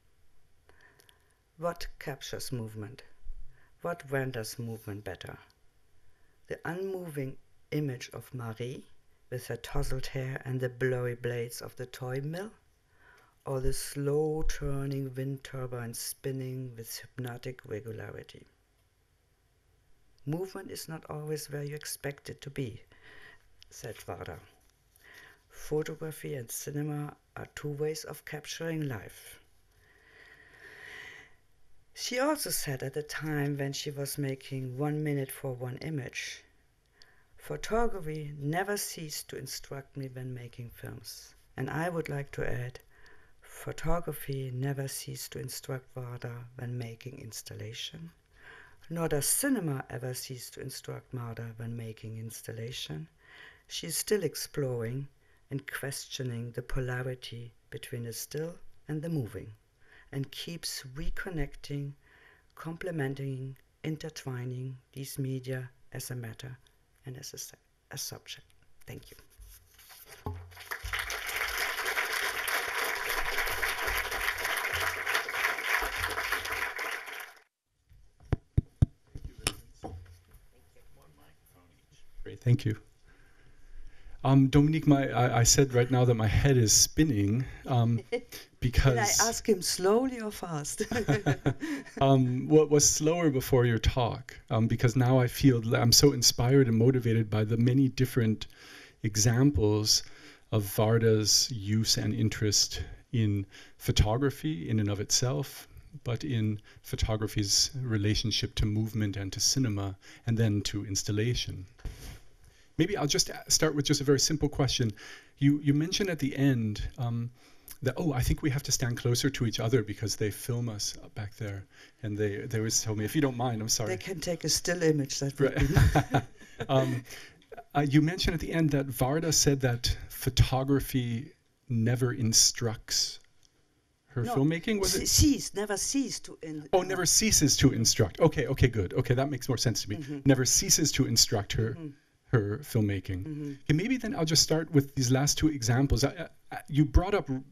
What captures movement? What renders movement better? The unmoving image of Marie with her tousled hair and the blurry blades of the toy mill, or the slow turning wind turbine spinning with hypnotic regularity? Movement is not always where you expect it to be, said Varda. Photography and cinema are two ways of capturing life. She also said at the time when she was making One Minute for One Image, photography never ceased to instruct me when making films. And I would like to add, photography never ceased to instruct Varda when making installation, nor does cinema ever cease to instruct Varda when making installation. She is still exploring and questioning the polarity between the still and the moving, and keeps reconnecting, complementing, intertwining these media as a matter and as a, a subject. Thank you. Great, thank you. Um, Dominique, my, I, I said right now that my head is spinning um, because... Did I ask him slowly or fast? um, what was slower before your talk? Um, because now I feel I'm so inspired and motivated by the many different examples of Varda's use and interest in photography in and of itself, but in photography's relationship to movement and to cinema, and then to installation. Maybe I'll just start with just a very simple question. You you mentioned at the end um, that, oh, I think we have to stand closer to each other because they film us back there. And they, they always tell me, if you don't mind, I'm sorry. They can take a still image. That would Right. um, uh, you mentioned at the end that Varda said that photography never instructs her no, filmmaking. Was it? Cease, never cease to. In, oh, never ceases to instruct. Okay, okay, good. Okay, that makes more sense to me. Mm-hmm. Never ceases to instruct her. Mm-hmm. her filmmaking. Mm-hmm. Okay, maybe then I'll just start with these last two examples. I, I, you brought up r-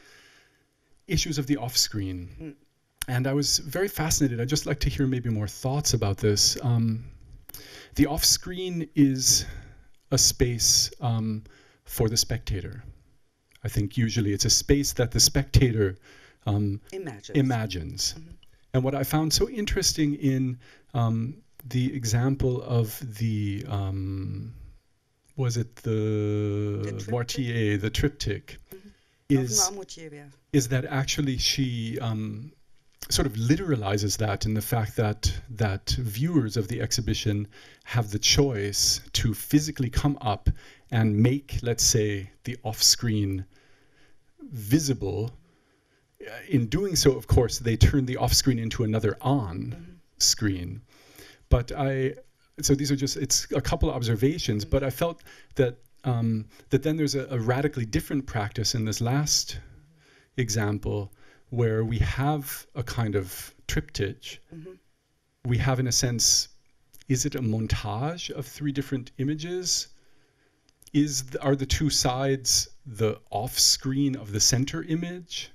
issues of the off-screen, mm. and I was very fascinated. I'd just like to hear maybe more thoughts about this. Um, the off-screen is a space um, for the spectator. I think usually it's a space that the spectator um, imagines. imagines. Mm-hmm. And what I found so interesting in um, the example of the, um, was it the, the Moitié, the triptych, mm-hmm. is, is that actually she um, sort of literalizes that in the fact that, that viewers of the exhibition have the choice to physically come up and make, let's say, the off-screen visible. In doing so, of course, they turn the off-screen into another on mm-hmm. screen. But I, so these are just, it's a couple of observations, but I felt that um, that then there's a, a radically different practice in this last example where we have a kind of triptych. Mm-hmm. We have, in a sense, is it a montage of three different images? Is the, are the two sides the off-screen of the center image?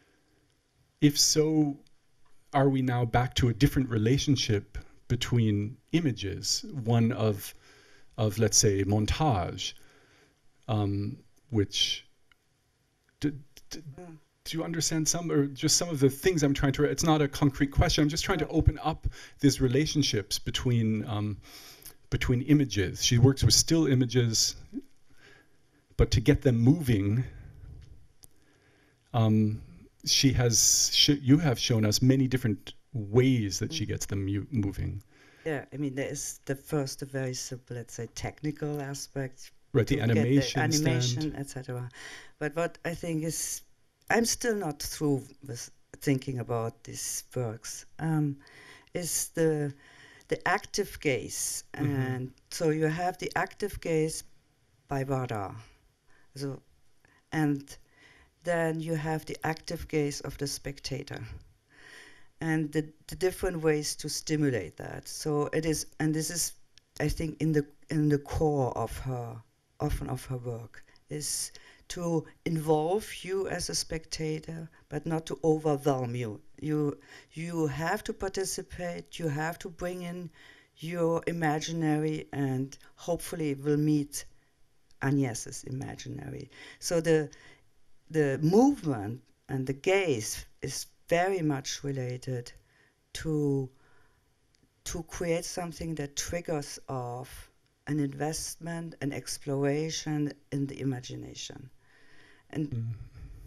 If so, are we now back to a different relationship between images, one of, of let's say, montage, um, which, d- d- yeah. do you understand some, or just some of the things I'm trying to, it's not a concrete question, I'm just trying yeah. to open up these relationships between, um, between images. She works with still images, but to get them moving, um, she has, sh- you have shown us many different ways that she gets them mu- moving. Yeah, I mean, there is the first, a very simple, let's say, technical aspect. Right, the animation, the animation, et cetera. But what I think is, I'm still not through with thinking about these works. Um, is the the active gaze, mm-hmm. and so you have the active gaze by Varda, so, and then you have the active gaze of the spectator. And the, the different ways to stimulate that. So it is, and this is, I think, in the in the core of her, often of her work, is to involve you as a spectator, but not to overwhelm you. You you have to participate. You have to bring in your imaginary, and hopefully will meet Agnés's imaginary. So the the movement and the gaze is very much related to to create something that triggers off an investment, an exploration in the imagination. And mm.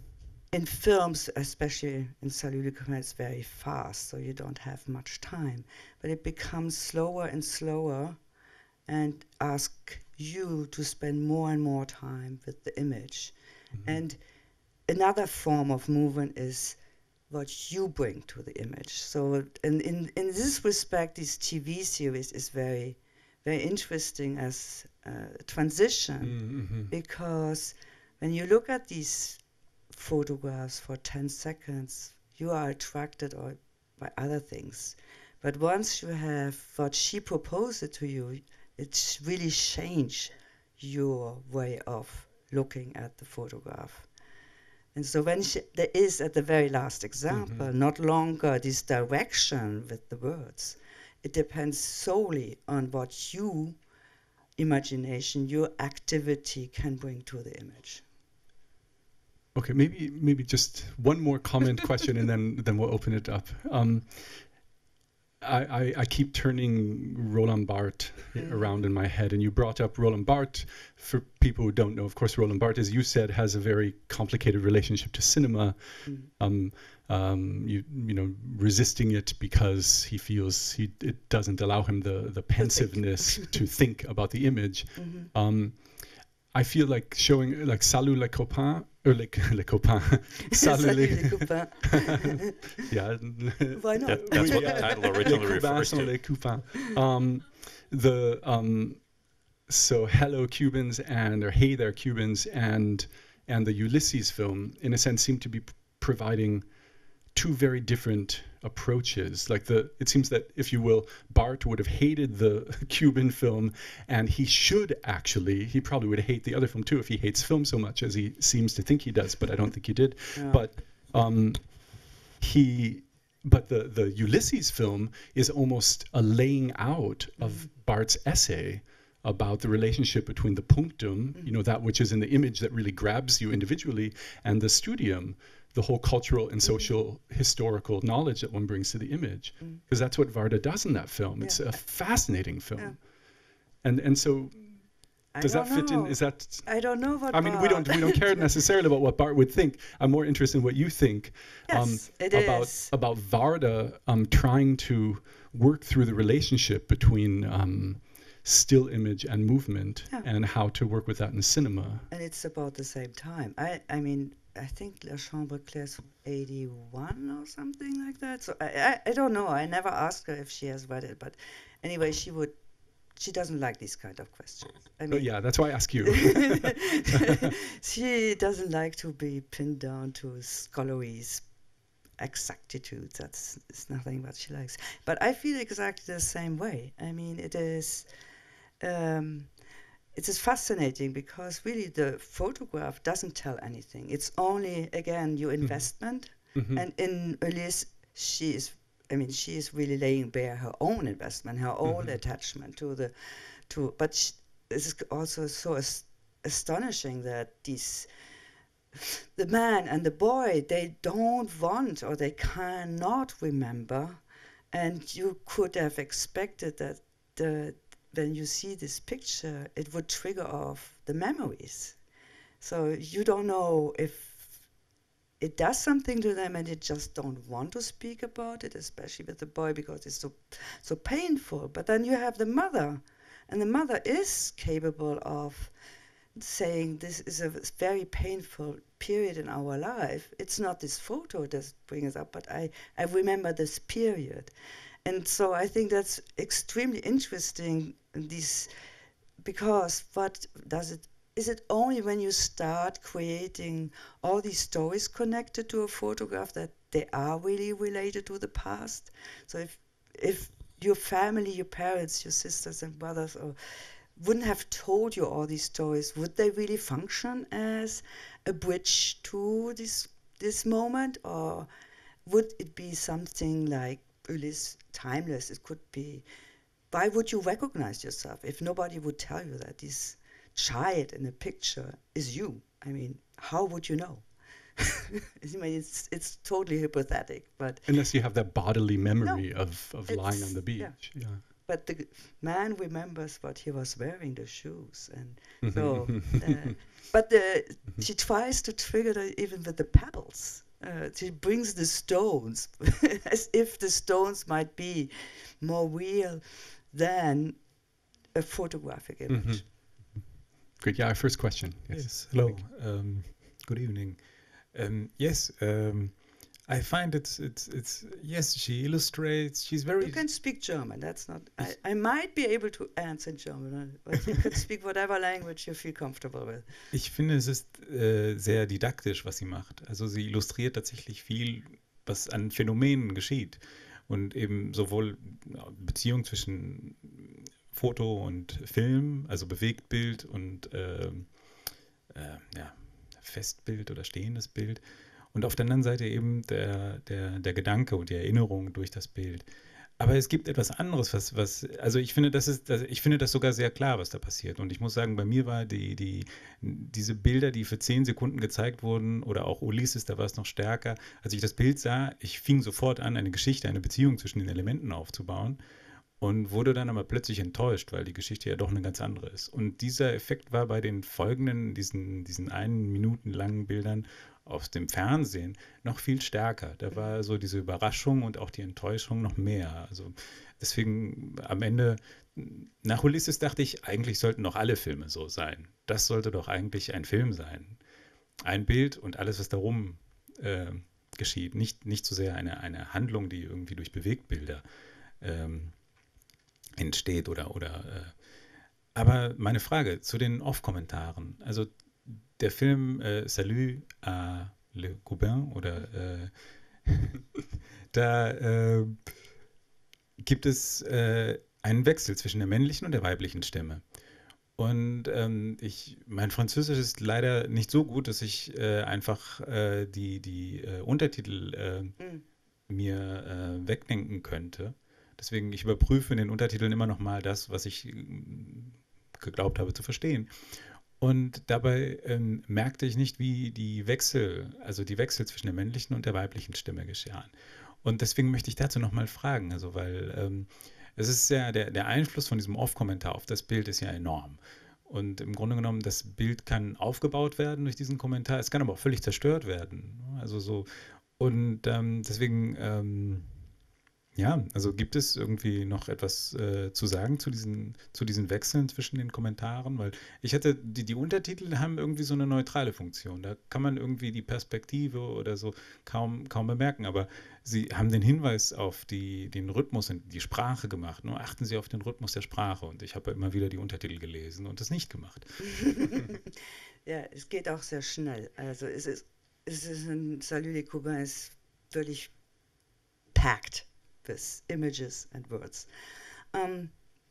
in films, especially in Salut le Copain, it's very fast, so you don't have much time. But it becomes slower and slower and ask you to spend more and more time with the image. Mm-hmm. And another form of movement is what you bring to the image. So in, in, in this respect, this T V series is very, very interesting as a transition, mm-hmm. because when you look at these photographs for ten seconds, you are attracted or by other things. But once you have what she proposed it to you, it's really changed your way of looking at the photograph. And so when she, there is, at the very last example, mm-hmm. not longer this direction with the words. It depends solely on what you, imagination, your activity can bring to the image. Okay, maybe maybe just one more comment question, and then then we'll open it up. Um, I, I, I keep turning Roland Barthes mm. around in my head, and you brought up Roland Barthes. For people who don't know, of course, Roland Barthes, as you said, has a very complicated relationship to cinema. Mm. Um, um, you you know, resisting it because he feels he it doesn't allow him the the pensiveness to think about the image. Mm-hmm. Um, I feel like showing like Salut les copains, or les, les copains. Salut les copains. Yeah. Why not? Yeah, that's what the title originally refers to. Les copains. Um, the um, so Hello Cubans and or Hey There Cubans and and the Ulysses film in a sense seem to be p- providing two very different approaches. Like the, it seems that, if you will, Barthes would have hated the Cuban film, and he should actually, he probably would hate the other film too if he hates film so much as he seems to think he does, but I don't think he did. Yeah. But um, he, but the, the Ulysses film is almost a laying out of mm-hmm. Barthes' essay about the relationship between the punctum, mm-hmm. you know, that which is in the image that really grabs you individually, and the studium, the whole cultural and social mm-hmm. historical knowledge that one brings to the image, because mm-hmm. that's what Varda does in that film. Yeah. It's a fascinating film, yeah. and and so does that fit know. in? Is that? I don't know what. I mean, we don't we don't care necessarily about what Barthes would think. I'm more interested in what you think. Yes, um, it about is. about Varda um, trying to work through the relationship between um, still image and movement, yeah. and how to work with that in cinema. And it's about the same time. I I mean. I think La Chambre Claire is from eighty-one or something like that. So I, I, I don't know. I never asked her if she has read it. But anyway, she would. She doesn't like these kind of questions. I mean, oh, yeah, that's why I ask you. She doesn't like to be pinned down to scholarly exactitudes. That's it's nothing what she likes. But I feel exactly the same way. I mean, it is. Um, It is fascinating because really the photograph doesn't tell anything. It's only, again, your investment. Mm-hmm. And in Ulysse, she is, I mean, she is really laying bare her own investment, her own mm-hmm. attachment to the, to, but she, this is also so as, astonishing that these, the man and the boy, they don't want or they cannot remember. And you could have expected that the, when you see this picture, it would trigger off the memories. So you don't know if it does something to them and they just don't want to speak about it, especially with the boy, because it's so so painful. But then you have the mother, and the mother is capable of saying this is a very painful period in our life. It's not this photo that brings it up, but I, I remember this period. And so I think that's extremely interesting, this, because what does it, is it only when you start creating all these stories connected to a photograph that they are really related to the past? So if if your family, your parents, your sisters and brothers or wouldn't have told you all these stories, would they really function as a bridge to this this moment? Or would it be something like Ulysse, timeless? It could be, why would you recognize yourself if nobody would tell you that this child in the picture is you? I mean, how would you know? I mean, it's it's totally hypothetical, but unless you have that bodily memory no, of, of lying on the beach. Yeah. yeah. but the man remembers what he was wearing, the shoes, and so. uh, but the, she tries to trigger the, even with the pebbles. Uh, she brings the stones, as if the stones might be more real than a photographic image. Mm-hmm. Good. Yeah, our first question. Yes. Yes. Hello. Um, good evening. Um, yes. Um, I find it's it's it's yes. She illustrates. She's very. You can speak German. That's not. I, I might be able to answer in German, but you can speak whatever language you feel comfortable with. Ich finde, es ist äh, sehr didaktisch, was sie macht. Also sie illustriert tatsächlich viel, was an Phänomenen geschieht und eben sowohl Beziehung zwischen Foto und Film, also Bewegtbild und äh, äh, ja, Festbild oder stehendes Bild. Und auf der anderen Seite eben der, der, der Gedanke und die Erinnerung durch das Bild. Aber es gibt etwas anderes, was, was also ich finde, das ist, das, ich finde das sogar sehr klar, was da passiert. Und ich muss sagen, bei mir war die, die, diese Bilder, die für zehn Sekunden gezeigt wurden, oder auch Ulysses, da war es noch stärker. Als ich das Bild sah, ich fing sofort an, eine Geschichte, eine Beziehung zwischen den Elementen aufzubauen. Und wurde dann aber plötzlich enttäuscht, weil die Geschichte ja doch eine ganz andere ist. Und dieser Effekt war bei den folgenden, diesen, diesen einen Minuten langen Bildern aus dem Fernsehen noch viel stärker. Da war so diese Überraschung und auch die Enttäuschung noch mehr. Also deswegen am Ende, nach Ulysses dachte ich, eigentlich sollten doch alle Filme so sein. Das sollte doch eigentlich ein Film sein. Ein Bild und alles, was darum äh, geschieht. Nicht, nicht so sehr eine, eine Handlung, die irgendwie durch Bewegtbilder ähm, entsteht oder, oder äh. aber meine Frage zu den Off-Kommentaren, also der Film äh, Salut à Le Copain oder äh, da äh, gibt es äh, einen Wechsel zwischen der männlichen und der weiblichen Stimme. Und ähm, ich, mein Französisch ist leider nicht so gut, dass ich äh, einfach äh, die, die äh, Untertitel äh, mhm. mir äh, wegdenken könnte. Deswegen, ich überprüfe in den Untertiteln immer noch mal das, was ich äh, geglaubt habe zu verstehen. Und dabei ähm, merkte ich nicht, wie die Wechsel, also die Wechsel zwischen der männlichen und der weiblichen Stimme geschahen. Und deswegen möchte ich dazu noch mal fragen, also weil ähm, es ist ja, der, der Einfluss von diesem Off-Kommentar auf das Bild ist ja enorm. Und im Grunde genommen, das Bild kann aufgebaut werden durch diesen Kommentar, es kann aber auch völlig zerstört werden. Also so, und ähm, deswegen, ähm, ja, also gibt es irgendwie noch etwas äh, zu sagen zu diesen, zu diesen Wechseln zwischen den Kommentaren? Weil ich hatte, die, die Untertitel haben irgendwie so eine neutrale Funktion. Da kann man irgendwie die Perspektive oder so kaum, kaum bemerken. Aber sie haben den Hinweis auf die, den Rhythmus und die Sprache gemacht. Nur achten Sie auf den Rhythmus der Sprache. Und ich habe immer wieder die Untertitel gelesen und das nicht gemacht. Ja, es geht auch sehr schnell. Also es ist, es ist ein Salut les Copains ist völlig packed with images and words. Um,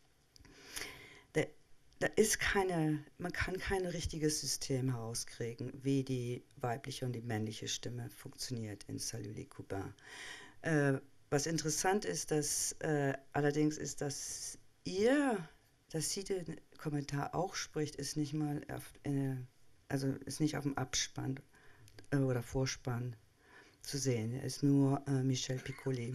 da, da ist keine, man kann kein richtiges System herauskriegen, wie die weibliche und die männliche Stimme funktioniert in Salut les Copains. Äh, was interessant ist, dass äh, allerdings ist, dass ihr, dass sie den Kommentar auch spricht, ist nicht mal auf, äh, also ist nicht auf dem Abspann äh, oder Vorspann zu sehen. Er ist nur äh, Michel Piccoli.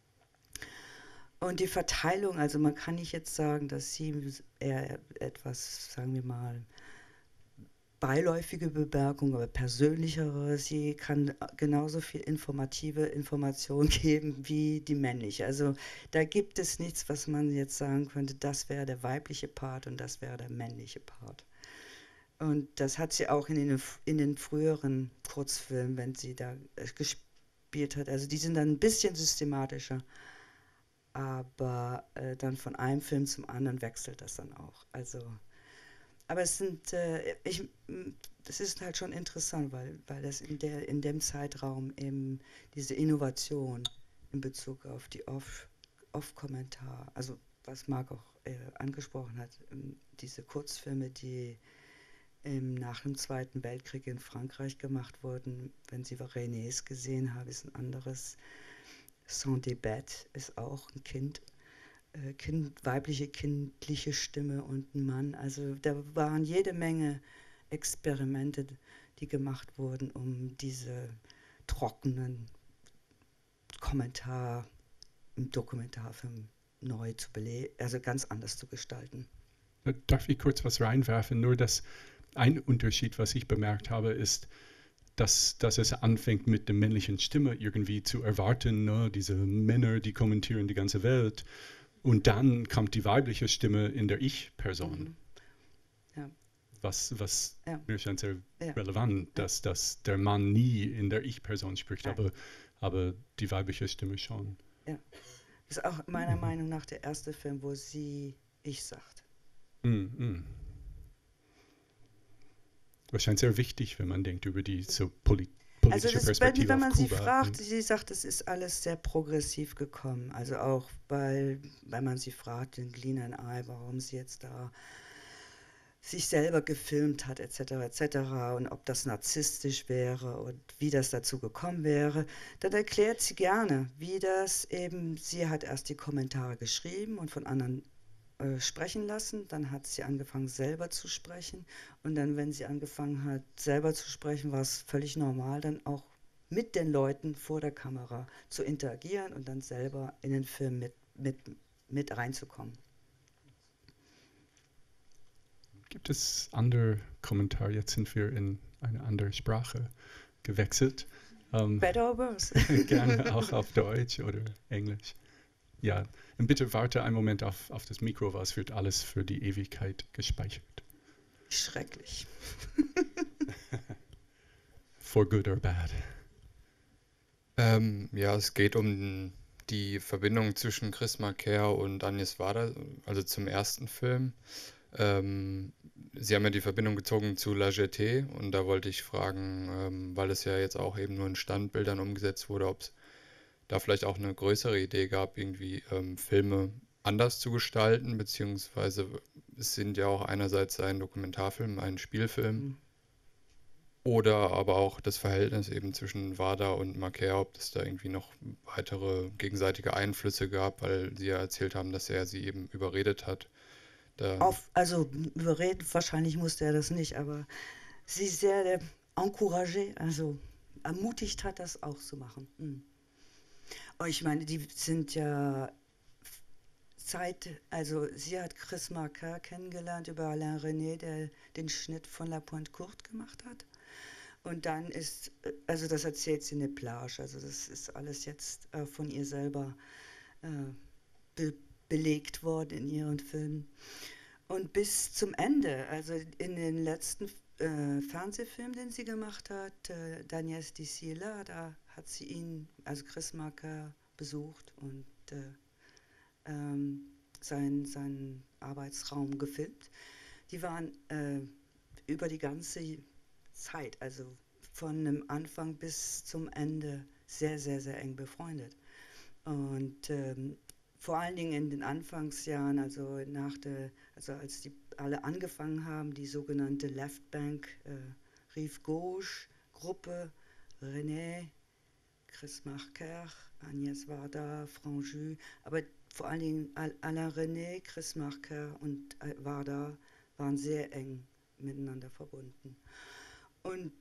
Und die Verteilung, also man kann nicht jetzt sagen, dass sie eher etwas, sagen wir mal, beiläufige Bemerkung, aber persönlichere, sie kann genauso viel informative Information geben wie die männliche. Also da gibt es nichts, was man jetzt sagen könnte, das wäre der weibliche Part und das wäre der männliche Part. Und das hat sie auch in den, in den früheren Kurzfilmen, wenn sie da gespielt hat. Also die sind dann ein bisschen systematischer. Aber äh, dann von einem Film zum anderen wechselt das dann auch. Also, aber es sind, äh, ich, das ist halt schon interessant, weil, weil das in, der, in dem Zeitraum eben diese Innovation in Bezug auf die Off, Off-Kommentar, also was Marc auch äh, angesprochen hat, ähm, diese Kurzfilme, die ähm, nach dem Zweiten Weltkrieg in Frankreich gemacht wurden, wenn Sie Renés gesehen haben, ist ein anderes. Sans Débat ist auch ein Kind, äh, kind, weibliche kindliche Stimme und ein Mann. Also da waren jede Menge Experimente, die gemacht wurden, um diese trockenen Kommentar im Dokumentarfilm neu zu beleben, also ganz anders zu gestalten. Darf ich kurz was reinwerfen? Nur dass ein Unterschied, was ich bemerkt habe, ist, dass, dass es anfängt mit der männlichen Stimme irgendwie zu erwarten, ne? Diese Männer, die kommentieren die ganze Welt. Und dann kommt die weibliche Stimme in der Ich-Person. Mhm. Ja. Was, was Ja. mir scheint sehr Ja. relevant, dass, dass der Mann nie in der Ich-Person spricht, Nein. aber, aber die weibliche Stimme schon. Ja. Das ist auch meiner Meinung nach der erste Film, wo sie Ich sagt. Mm, mm. Wahrscheinlich sehr wichtig, wenn man denkt über die so poli politische Also das, Perspektive wenn, wenn man auf sie Kuba. fragt, sie sagt, es ist alles sehr progressiv gekommen. Also auch, weil, wenn man sie fragt, in Glean and I, warum sie jetzt da sich selber gefilmt hat, et cetera, et cetera, und ob das narzisstisch wäre und wie das dazu gekommen wäre, dann erklärt sie gerne, wie das eben, sie hat erst die Kommentare geschrieben und von anderen äh, sprechen lassen, dann hat sie angefangen selber zu sprechen und dann, wenn sie angefangen hat selber zu sprechen, war es völlig normal, dann auch mit den Leuten vor der Kamera zu interagieren und dann selber in den Film mit, mit, mit reinzukommen. Gibt es andere Kommentare? Jetzt sind wir in eine andere Sprache gewechselt. Ähm, Better or worse? gerne auch auf Deutsch oder Englisch. Ja, und bitte warte einen Moment auf, auf das Mikro, weil es wird alles für die Ewigkeit gespeichert. Schrecklich. For good or bad. Ähm, ja, es geht um die Verbindung zwischen Chris Marker und Agnes Varda, also zum ersten Film. Ähm, Sie haben ja die Verbindung gezogen zu La Jetée und da wollte ich fragen, ähm, weil es ja jetzt auch eben nur in Standbildern umgesetzt wurde, ob es da vielleicht auch eine größere Idee gab, irgendwie ähm, Filme anders zu gestalten, beziehungsweise es sind ja auch einerseits ein Dokumentarfilm, ein Spielfilm, Mhm. oder aber auch das Verhältnis eben zwischen Varda und Marker, ob es da irgendwie noch weitere gegenseitige Einflüsse gab, weil Sie ja erzählt haben, dass er sie eben überredet hat. Da, Auf, also überreden, wahrscheinlich musste er das nicht, aber sie sehr äh, encouragé, also ermutigt hat, das auch zu machen. Mhm. Und ich meine, die sind ja Zeit, also sie hat Chris Marker kennengelernt über Alain René, der den Schnitt von La Pointe Courte gemacht hat. Und dann ist, äh, also das erzählt sie in der Plage, also das ist alles jetzt äh, von ihr selber äh, be belegt worden in ihren Filmen. Und bis zum Ende, also in den letzten äh, Fernsehfilm, den sie gemacht hat, äh, D'Agnès Dissila, da hat sie ihn, also Chris Marker, besucht und äh, ähm, seinen, seinen Arbeitsraum gefilmt. Die waren äh, über die ganze Zeit, also von dem Anfang bis zum Ende, sehr, sehr, sehr eng befreundet. Und ähm, vor allen Dingen in den Anfangsjahren, also nach der, also als die alle angefangen haben, die sogenannte Left Bank, äh, Rive Gauche Gruppe, René, Chris Marker, Agnes Varda, Franjus, aber vor allen Dingen Alain René, Chris Marker und Varda waren sehr eng miteinander verbunden. Und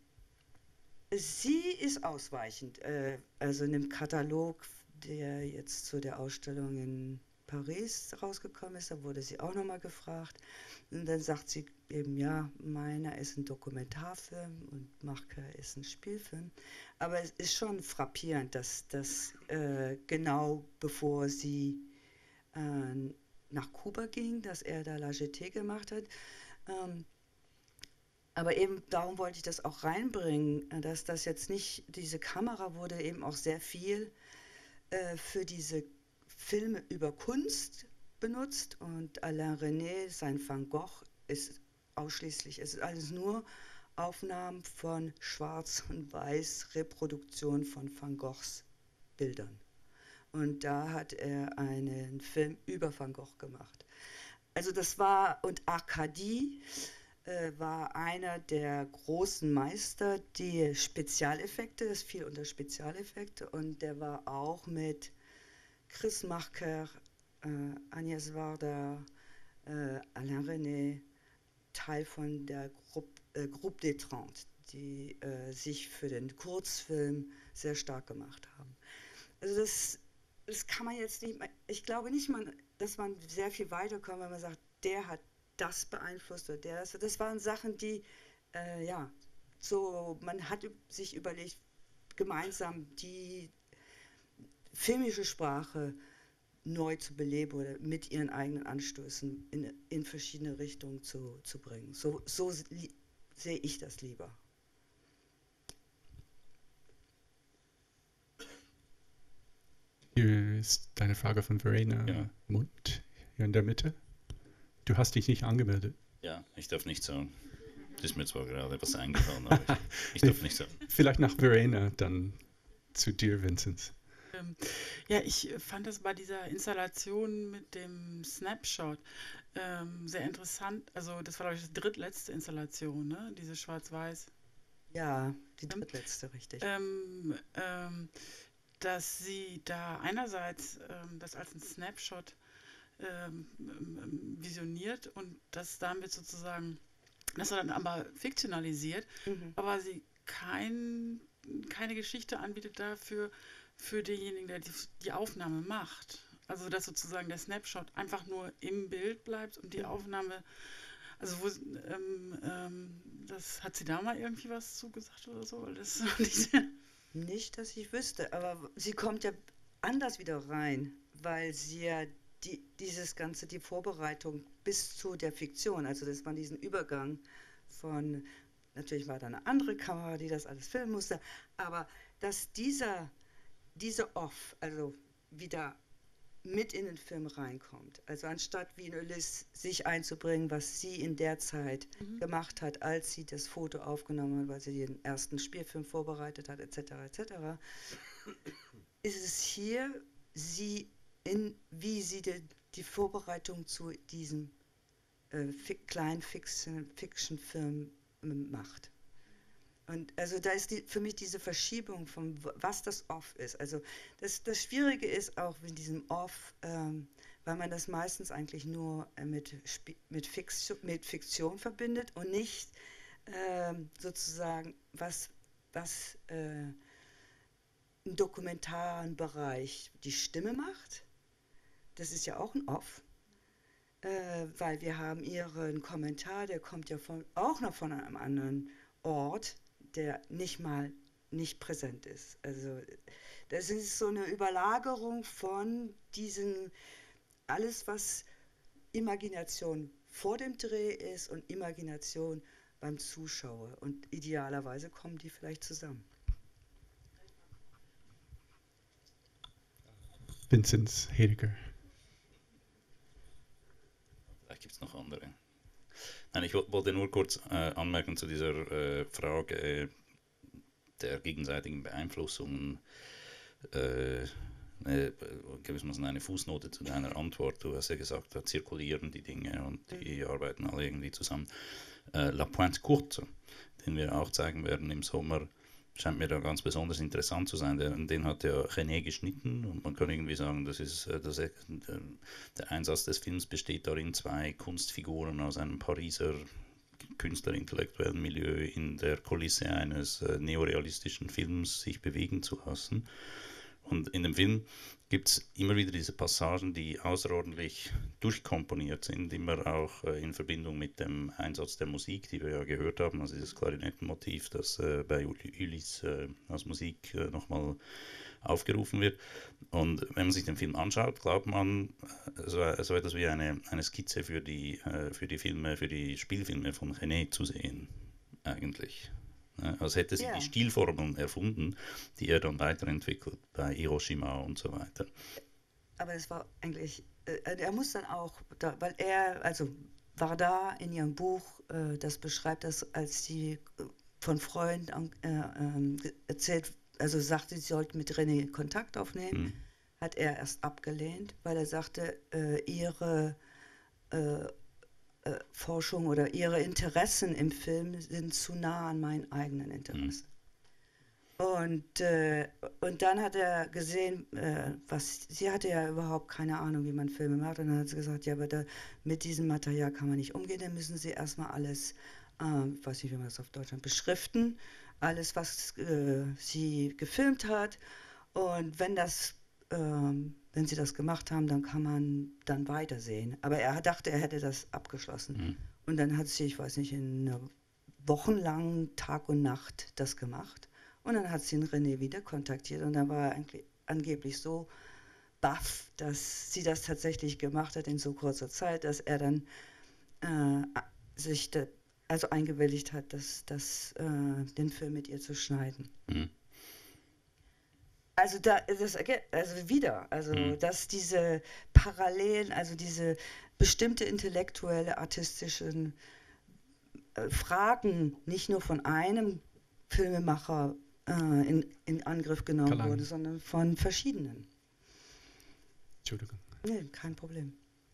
sie ist ausweichend, äh, also in dem Katalog, der jetzt zu der Ausstellung in Paris rausgekommen ist, da wurde sie auch nochmal gefragt. Und dann sagt sie eben, ja, meiner ist ein Dokumentarfilm und Marker ist ein Spielfilm. Aber es ist schon frappierend, dass das äh, genau bevor sie äh, nach Kuba ging, dass er da La Jetée gemacht hat. Ähm, aber eben darum wollte ich das auch reinbringen, dass das jetzt nicht, diese Kamera wurde eben auch sehr viel äh, für diese Filme über Kunst benutzt und Alain René, sein Van Gogh, ist ausschließlich, es ist alles nur Aufnahmen von Schwarz und Weiß, Reproduktion von Van Goghs Bildern. Und da hat er einen Film über Van Gogh gemacht. Also das war, und Arcadie äh, war einer der großen Meister, die Spezialeffekte, das fiel unter Spezialeffekte, und der war auch mit Chris Marker, äh, Agnes Varda, äh, Alain René, Teil von der Gruppe, äh, Groupe des Trente, die äh, sich für den Kurzfilm sehr stark gemacht haben. Also das das kann man jetzt nicht, ich glaube nicht, man, dass man sehr viel weiterkommt, wenn man sagt, der hat das beeinflusst oder der das. Das waren Sachen, die, äh, ja, so, man hat sich überlegt, gemeinsam die filmische Sprache neu zu beleben oder mit ihren eigenen Anstößen in, in verschiedene Richtungen zu, zu bringen. So, so sehe ich das lieber. Hier ist deine Frage von Verena Ja. Mund, hier in der Mitte. Du hast dich nicht angemeldet. Ja, ich darf nicht sagen. Das ist mir zwar gerade was eingefallen, aber ich, ich darf nicht sagen. Vielleicht nach Verena, dann zu dir, Vinzenz. Ähm, ja, ich fand das bei dieser Installation mit dem Snapshot ähm, sehr interessant. Also das war, glaube ich, die drittletzte Installation, ne? Diese Schwarz-Weiß. Ja, die drittletzte, richtig. Ähm, ähm, dass sie da einerseits ähm, das als ein Snapshot ähm, ähm, visioniert und das damit sozusagen, das war dann aber fiktionalisiert, Mhm. aber sie kein, keine Geschichte anbietet dafür, für denjenigen, der die, die Aufnahme macht. Also dass sozusagen der Snapshot einfach nur im Bild bleibt und die Aufnahme, also wo, ähm, ähm, das, hat sie da mal irgendwie was zugesagt oder so? Weil das fand ich sehr- Nicht, dass ich wüsste, aber sie kommt ja anders wieder rein, weil sie ja die, dieses Ganze, die Vorbereitung bis zu der Fiktion, also das war diesen Übergang von, natürlich war da eine andere Kamera, die das alles filmen musste, aber dass dieser, diese Off, also wieder mit in den Film reinkommt. Also anstatt wie in Ulysse sich einzubringen, was sie in der Zeit Mhm. gemacht hat, als sie das Foto aufgenommen hat, weil sie den ersten Spielfilm vorbereitet hat, et cetera et cetera, ist es hier sie in, wie sie die, die Vorbereitung zu diesem äh, fi kleinen Fiction- Fiction-Film ähm, macht. Und also da ist die, für mich diese Verschiebung von w- was das Off ist. Also das, das Schwierige ist auch mit diesem Off, ähm, weil man das meistens eigentlich nur äh, mit, Spi- mit, Fiktion, mit Fiktion verbindet und nicht ähm, sozusagen was, was äh, im dokumentaren Bereich die Stimme macht. Das ist ja auch ein Off. Äh, weil wir haben ihren Kommentar, der kommt ja von, auch noch von einem anderen Ort, der nicht mal nicht präsent ist. Also das ist so eine Überlagerung von diesen, alles was Imagination vor dem Dreh ist und Imagination beim Zuschauer. Und idealerweise kommen die vielleicht zusammen. Vinzenz Hediger. Vielleicht gibt es noch andere. Nein, ich woll- wollte nur kurz äh, anmerken zu dieser äh, Frage äh, der gegenseitigen Beeinflussungen. Äh, äh, gewissermaßen eine Fußnote zu deiner Antwort. Du hast ja gesagt, da zirkulieren die Dinge und die arbeiten alle irgendwie zusammen. Äh, La Pointe Courte, den wir auch zeigen werden im Sommer, scheint mir da ganz besonders interessant zu sein. Den, den hat ja René geschnitten und man kann irgendwie sagen, das ist äh, das, äh, der Einsatz des Films besteht darin, zwei Kunstfiguren aus einem Pariser künstlerintellektuellen Milieu in der Kulisse eines äh, neorealistischen Films sich bewegen zu lassen. Und in dem Film gibt es immer wieder diese Passagen, die außerordentlich durchkomponiert sind, immer auch äh, in Verbindung mit dem Einsatz der Musik, die wir ja gehört haben, also dieses Klarinettenmotiv, das äh, bei Ulysse äh, als Musik äh, nochmal aufgerufen wird. Und wenn man sich den Film anschaut, glaubt man, äh, so, so etwas wie eine, eine Skizze für die, äh, für die Filme, für die Spielfilme von René zu sehen, eigentlich. Ja, als hätte sie Ja. die Stilformeln erfunden, die er dann weiterentwickelt bei Hiroshima und so weiter. Aber es war eigentlich, äh, er muss dann auch, da, weil er, also Varda in ihrem Buch, äh, das beschreibt das, als sie äh, von Freunden äh, ähm, ge- erzählt, also sagte, sie sollte mit René Kontakt aufnehmen, Hm. hat er erst abgelehnt, weil er sagte, äh, ihre äh, äh, Forschung oder ihre Interessen im Film sind zu nah an meinen eigenen Interessen. Und, äh, und dann hat er gesehen, äh, was sie hatte ja überhaupt keine Ahnung, wie man Filme macht. Und dann hat sie gesagt, ja, aber da, mit diesem Material kann man nicht umgehen, dann müssen sie erstmal alles, äh, ich weiß nicht, wie man das auf Deutschland beschriften, alles, was äh, sie gefilmt hat. Und wenn das ähm, wenn sie das gemacht haben, dann kann man dann weitersehen. Aber er dachte, er hätte das abgeschlossen. Mhm. Und dann hat sie, ich weiß nicht, in einer wochenlang Tag und Nacht das gemacht. Und dann hat sie ihn René wieder kontaktiert und dann war er eigentlich angeblich so baff, dass sie das tatsächlich gemacht hat in so kurzer Zeit, dass er dann äh, sich de, also eingewilligt hat, dass, dass, äh, den Film mit ihr zu schneiden. Mhm. Also da das also wieder, also Mhm. dass diese Parallelen, also diese bestimmte intellektuelle, artistischen äh, Fragen nicht nur von einem Filmemacher äh, in, in Angriff genommen Verlangen. wurden, sondern von verschiedenen. Entschuldigung. Nee, kein Problem.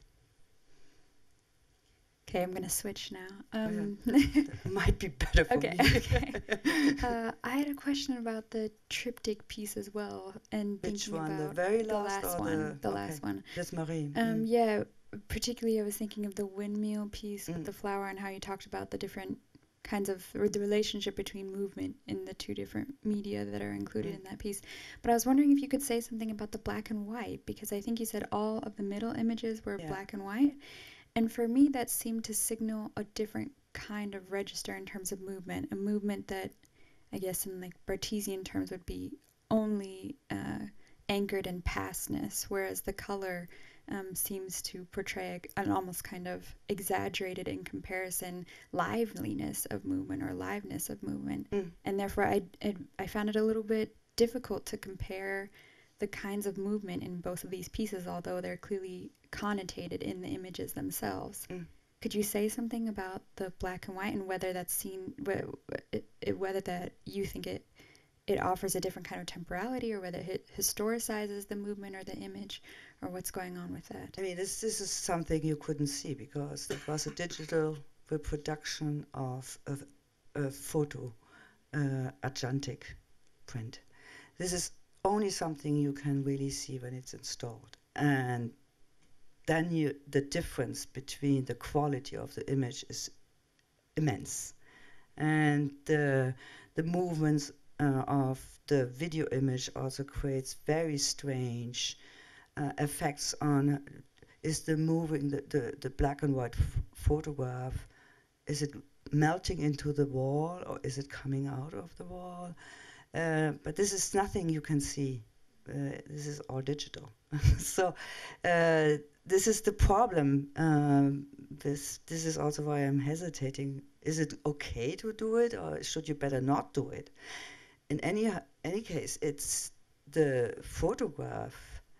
Okay, I'm gonna switch now. Oh, yeah. Um, That might be better for okay. me. okay. Uh, I had a question about the triptych piece as well, and Which thinking one? The about very the last, last or one. the, The okay. last one. That's Marie. Um, Mm. yeah, particularly I was thinking of the windmill piece with Mm. the flower and how you talked about the different kinds of, or the relationship between movement in the two different media that are included Mm. in that piece. But I was wondering if you could say something about the black and white, because I think you said all of the middle images were Yeah. black and white. And for me, that seemed to signal a different kind of register in terms of movement, a movement that I guess in like Barthesian terms would be only uh, anchored in pastness, whereas the color um, seems to portray a- an almost kind of exaggerated in comparison liveliness of movement or liveness of movement. Mm. And therefore I, I, I found it a little bit difficult to compare the kinds of movement in both of these pieces, although they're clearly connotated in the images themselves. Mm. Could you say something about the black and white and whether that's seen, wh- wh- it- whether that you think it it offers a different kind of temporality, or whether it historicizes the movement or the image, or what's going on with that? I mean, this this is something you couldn't see because it was a digital reproduction of a, a photo, uh, Argentic print. This is only something you can really see when it's installed, and then you the difference between the quality of the image is immense, and the the movements uh, of the video image also creates very strange uh, effects on is the moving the, the, the black and white f- photograph, is it melting into the wall or is it coming out of the wall? Uh, but this is nothing you can see. Uh, this is all digital. So uh, this is the problem. Um, this this is also why I'm hesitating. Is it okay to do it, or should you better not do it? In any any case, it's the photograph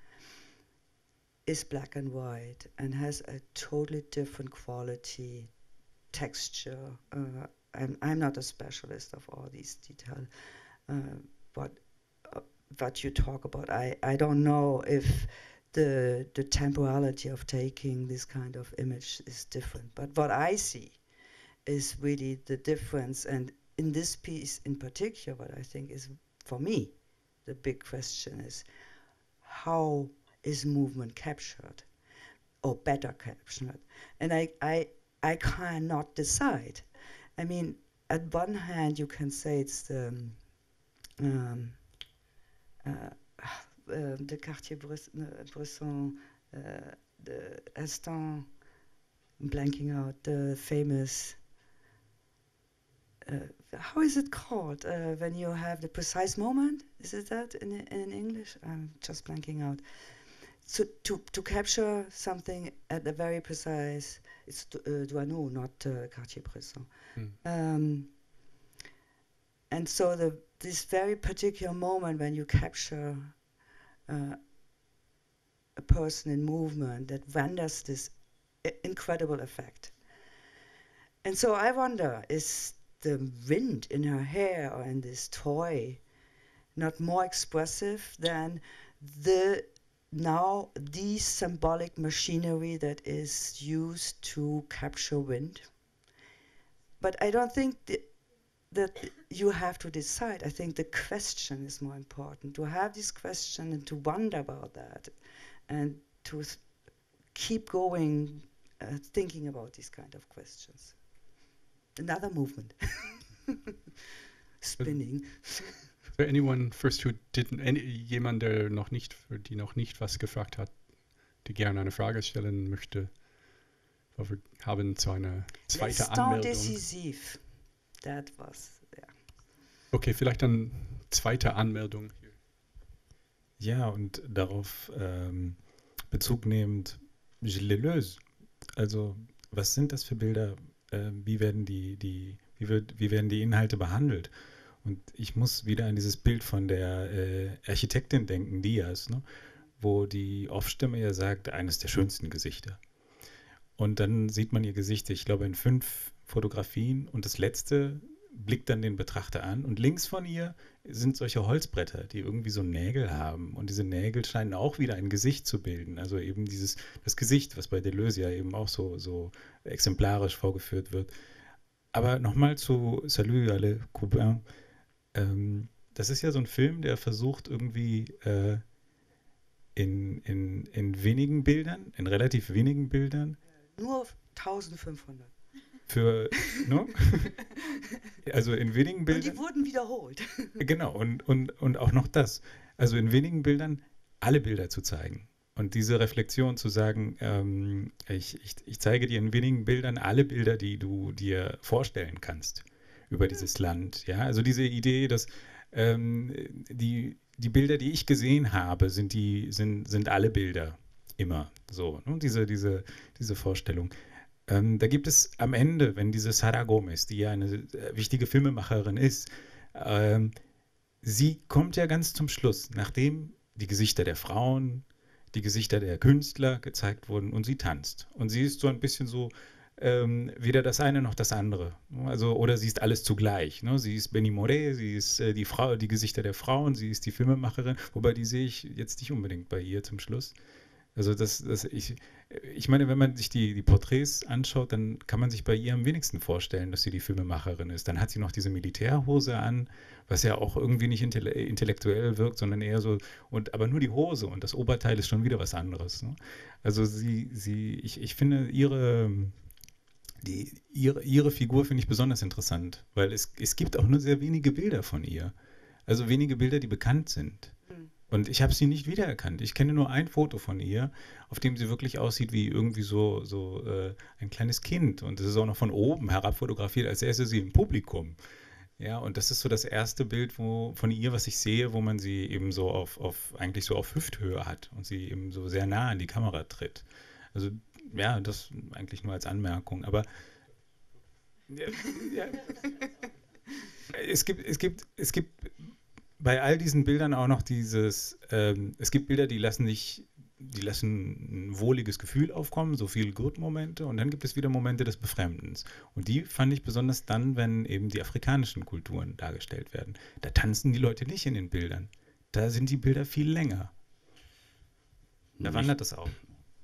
is black and white and has a totally different quality, texture. Uh, I'm I'm not a specialist of all these details, uh, but uh, what you talk about, I, I don't know if the the temporality of taking this kind of image is different. But what I see is really the difference, and in this piece in particular, what I think is for me the big question is how is movement captured or better captured, and I I I cannot decide. I mean, at one hand you can say it's the um, um, uh, uh, the Cartier-Bresson, uh, the instant, blanking out, the famous, uh, how is it called uh, when you have the precise moment? Is it that in, in English? I'm just blanking out. So to, to capture something at a very precise, it's uh, Douaneau, not uh, Cartier-Bresson. Hmm. Um, and so the this very particular moment when you capture uh, a person in movement that renders this I- incredible effect. And so I wonder, is the wind in her hair or in this toy not more expressive than the now the symbolic machinery that is used to capture wind? But I don't think the, that you have to decide. I think the question is more important, to have this question and to wonder about that and to th- keep going uh, thinking about these kind of questions. Another movement. Spinning. there anyone first who didn't, any, jemand, der noch nicht, die noch nicht was gefragt hat, die gerne eine Frage stellen möchte? Weil wir haben so eine zweite L'instant Anmeldung. décisif. That was, ja. Okay, vielleicht eine zweite Anmeldung. Ja, und darauf ähm, Bezug nehmend, Gilles Deleuze. Also, was sind das für Bilder? Äh, wie werden die, die, wie wird, wie werden die Inhalte behandelt? Und ich muss wieder an dieses Bild von der äh, Architektin denken, Diaz, ne? Wo die Off-Stimme ja sagt, eines der schönsten Gesichter. Und dann sieht man ihr Gesicht, ich glaube, in fünf Fotografien und das letzte blickt dann den Betrachter an und links von ihr sind solche Holzbretter, die irgendwie so Nägel haben und diese Nägel scheinen auch wieder ein Gesicht zu bilden, also eben dieses, das Gesicht, was bei Deleuze ja eben auch so, so exemplarisch vorgeführt wird. Aber nochmal zu Salut à les Cubains, ähm, das ist ja so ein Film, der versucht irgendwie äh, in, in, in wenigen Bildern, in relativ wenigen Bildern, Nur eintausendfünfhundert. für, no? Also in wenigen Und Bildern. die wurden wiederholt. Genau, und, und, und auch noch das. Also in wenigen Bildern alle Bilder zu zeigen. Und diese Reflexion zu sagen, ähm, ich, ich, ich zeige dir in wenigen Bildern alle Bilder, die du dir vorstellen kannst über dieses Land. Ja, also diese Idee, dass ähm, die, die Bilder, die ich gesehen habe, sind, die, sind, sind alle Bilder immer so. Ne? Diese, diese, diese Vorstellung. Ähm, da gibt es am Ende, wenn diese Sara Gomez, die ja eine äh, wichtige Filmemacherin ist, ähm, sie kommt ja ganz zum Schluss, nachdem die Gesichter der Frauen, die Gesichter der Künstler gezeigt wurden und sie tanzt. Und sie ist so ein bisschen so ähm, weder das eine noch das andere. Also, oder sie ist alles zugleich. Ne? Sie ist Benny Moré, sie ist äh, die Frau, die Gesichter der Frauen, sie ist die Filmemacherin, wobei die sehe ich jetzt nicht unbedingt bei ihr zum Schluss. Also das, das ich, ich meine, wenn man sich die, die Porträts anschaut, dann kann man sich bei ihr am wenigsten vorstellen, dass sie die Filmemacherin ist. Dann hat sie noch diese Militärhose an, was ja auch irgendwie nicht intelle intellektuell wirkt, sondern eher so, und aber nur die Hose und das Oberteil ist schon wieder was anderes. Ne? Also sie, sie, ich, ich finde ihre, die, ihre, ihre Figur finde ich besonders interessant, weil es, es gibt auch nur sehr wenige Bilder von ihr. Also wenige Bilder, die bekannt sind. Und ich habe sie nicht wiedererkannt. Ich kenne nur ein Foto von ihr, auf dem sie wirklich aussieht wie irgendwie so, so äh, ein kleines Kind. Und es ist auch noch von oben herab fotografiert, als säße sie im Publikum. Ja, und das ist so das erste Bild wo, von ihr, was ich sehe, wo man sie eben so auf, auf, eigentlich so auf Hüfthöhe hat und sie eben so sehr nah an die Kamera tritt. Also, ja, das eigentlich nur als Anmerkung. Aber ja, ja. Es gibt, es gibt, es gibt bei all diesen Bildern auch noch dieses, ähm, es gibt Bilder, die lassen nicht, die lassen ein wohliges Gefühl aufkommen, so viel Good-Momente, und dann gibt es wieder Momente des Befremdens. Und die fand ich besonders dann, wenn eben die afrikanischen Kulturen dargestellt werden. Da tanzen die Leute nicht in den Bildern. Da sind die Bilder viel länger. Da wandert das auch.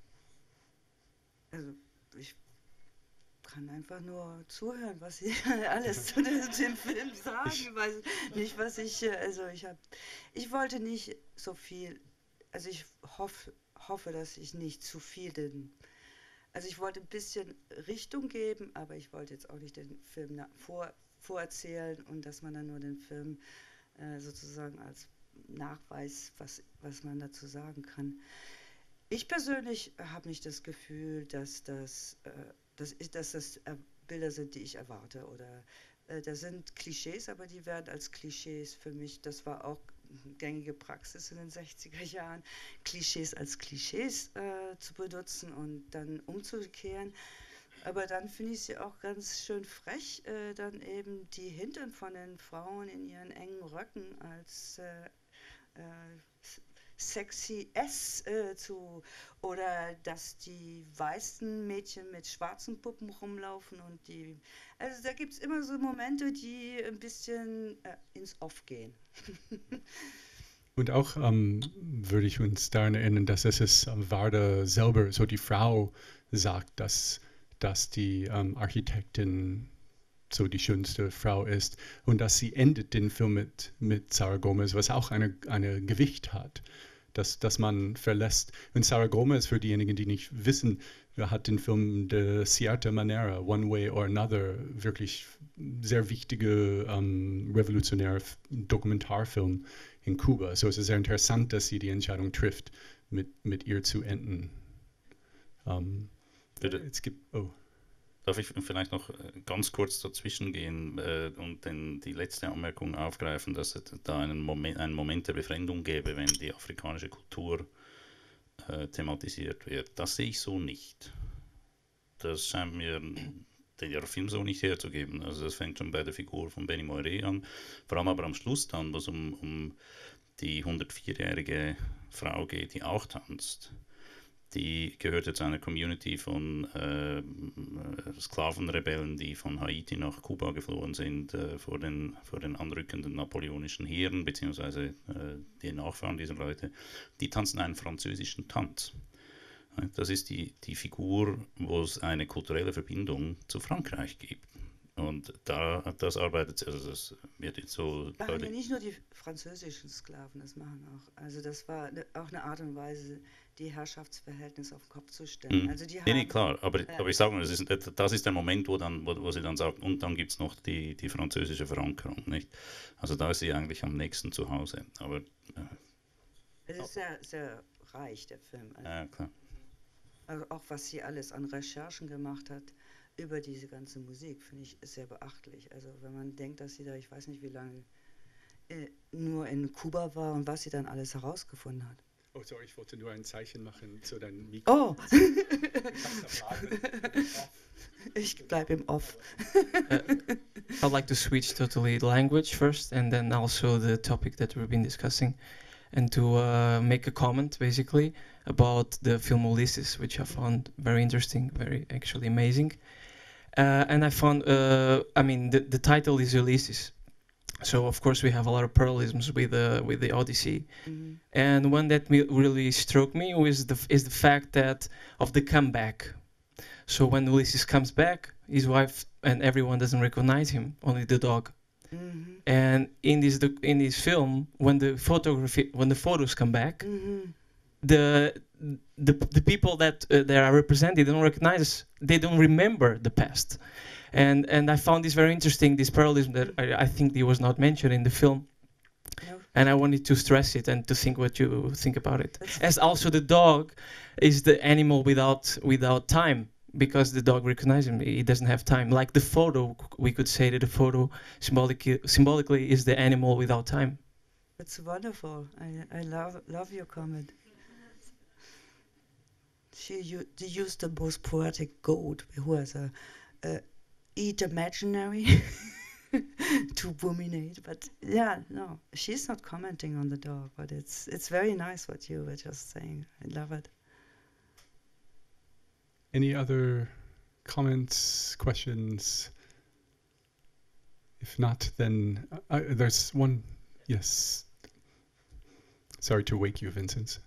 Also ich kann einfach nur zuhören, was Sie alles zu dem, dem Film sagen. Ich weiß nicht, was ich, also ich habe, ich wollte nicht so viel, also ich hoff, hoffe, dass ich nicht zu viel den, also ich wollte ein bisschen Richtung geben, aber ich wollte jetzt auch nicht den Film na, vor, vorerzählen und dass man dann nur den Film äh, sozusagen als Nachweis, was, was man dazu sagen kann. Ich persönlich habe nicht das Gefühl, dass das, äh, dass, ich, dass das äh, Bilder sind, die ich erwarte. Oder äh, da sind Klischees, aber die werden als Klischees für mich, das war auch gängige Praxis in den sechziger Jahren, Klischees als Klischees äh, zu benutzen und dann umzukehren. Aber dann finde ich sie auch ganz schön frech, äh, dann eben die Hintern von den Frauen in ihren engen Röcken als äh, äh, sexy S äh, zu, oder dass die weißen Mädchen mit schwarzen Puppen rumlaufen und die, also da gibt es immer so Momente, die ein bisschen äh, ins Off gehen. Und auch ähm, würde ich uns daran erinnern, dass es ist, ähm, Varda selber, so die Frau sagt, dass, dass die ähm, Architektin so die schönste Frau ist und dass sie endet den Film mit, mit Sara Gomez, was auch eine, eine Gewicht hat. Dass, dass man verlässt. Und Sara Gomez, für diejenigen, die nicht wissen, hat den Film De Cierta Manera, One Way or Another, wirklich sehr wichtiger ähm, revolutionärer F- Dokumentarfilm in Kuba. So es ist sehr interessant, dass sie die Entscheidung trifft, mit, mit ihr zu enden. Ähm, Bitte. es gibt, oh. Darf ich vielleicht noch äh, ganz kurz dazwischen gehen äh, und den, die letzte Anmerkung aufgreifen, dass es da einen Moment, einen Moment der Befremdung gäbe, wenn die afrikanische Kultur äh, thematisiert wird. Das sehe ich so nicht. Das scheint mir der Film so nicht herzugeben. Also das fängt schon bei der Figur von Benny Moiré an, vor allem aber am Schluss dann, wo es um, um die hundertvierjährige Frau geht, die auch tanzt. Die gehörte zu einer Community von äh, Sklavenrebellen, die von Haiti nach Kuba geflohen sind äh, vor, den, vor den anrückenden napoleonischen Heeren, beziehungsweise äh, die Nachfahren dieser Leute. Die tanzen einen französischen Tanz. Das ist die, die Figur, wo es eine kulturelle Verbindung zu Frankreich gibt. Und da, das arbeitet, also das wird jetzt so Machen ja deutlich. nicht nur die französischen Sklaven, das machen auch. Also das war ne, auch eine Art und Weise, die Herrschaftsverhältnisse auf den Kopf zu stellen. Mhm. Also die Nee, nee, haben, klar, aber, äh, aber ich sage mal, das ist, das ist der Moment, wo, dann, wo, wo sie dann sagt, und dann gibt es noch die, die französische Verankerung, nicht? Also da ist sie eigentlich am nächsten zu Hause. Aber, äh, es ist sehr, sehr reich, der Film. Also, äh, klar. also auch was sie alles an Recherchen gemacht hat über diese ganze Musik, finde ich sehr beachtlich. Also wenn man denkt, dass sie da, ich weiß nicht wie lange, äh, nur in Kuba war und was sie dann alles herausgefunden hat. Oh, sorry, ich wollte nur ein Zeichen machen zu deinem Mikro. Oh! Ich bleibe im Off. uh, I'd like to switch totally language first, and then also the topic that we've been discussing, and to uh, make a comment basically about the film Ulysses, which I found very interesting, very actually amazing. Uh, and I found, uh, I mean, the, the title is Ulysses. So of course we have a lot of parallelisms with the with the Odyssey, Mhm. and one that me really struck me was the is the fact that of the comeback. So when Ulysses comes back, his wife and everyone doesn't recognize him, only the dog. Mhm. And in this doc- in this film, when the photography when the photos come back, Mhm. the the the people that uh, that are represented don't recognize, they don't remember the past. And and I found this very interesting, this parallelism that I, I think it was not mentioned in the film. No. And I wanted to stress it and to think what you think about it. That's- As also the dog is the animal without without time, because the dog recognizes him, he doesn't have time. Like the photo, we could say that the photo symbolic, symbolically is the animal without time. It's wonderful. I, I love love your comment. She u- they used the most poetic goat, who has a, a eat imaginary to ruminate. But yeah, no, she's not commenting on the dog. But it's it's very nice what you were just saying. I love it. Any other comments, questions? If not, then uh, uh, there's one. Yes. Sorry to wake you, Vincent.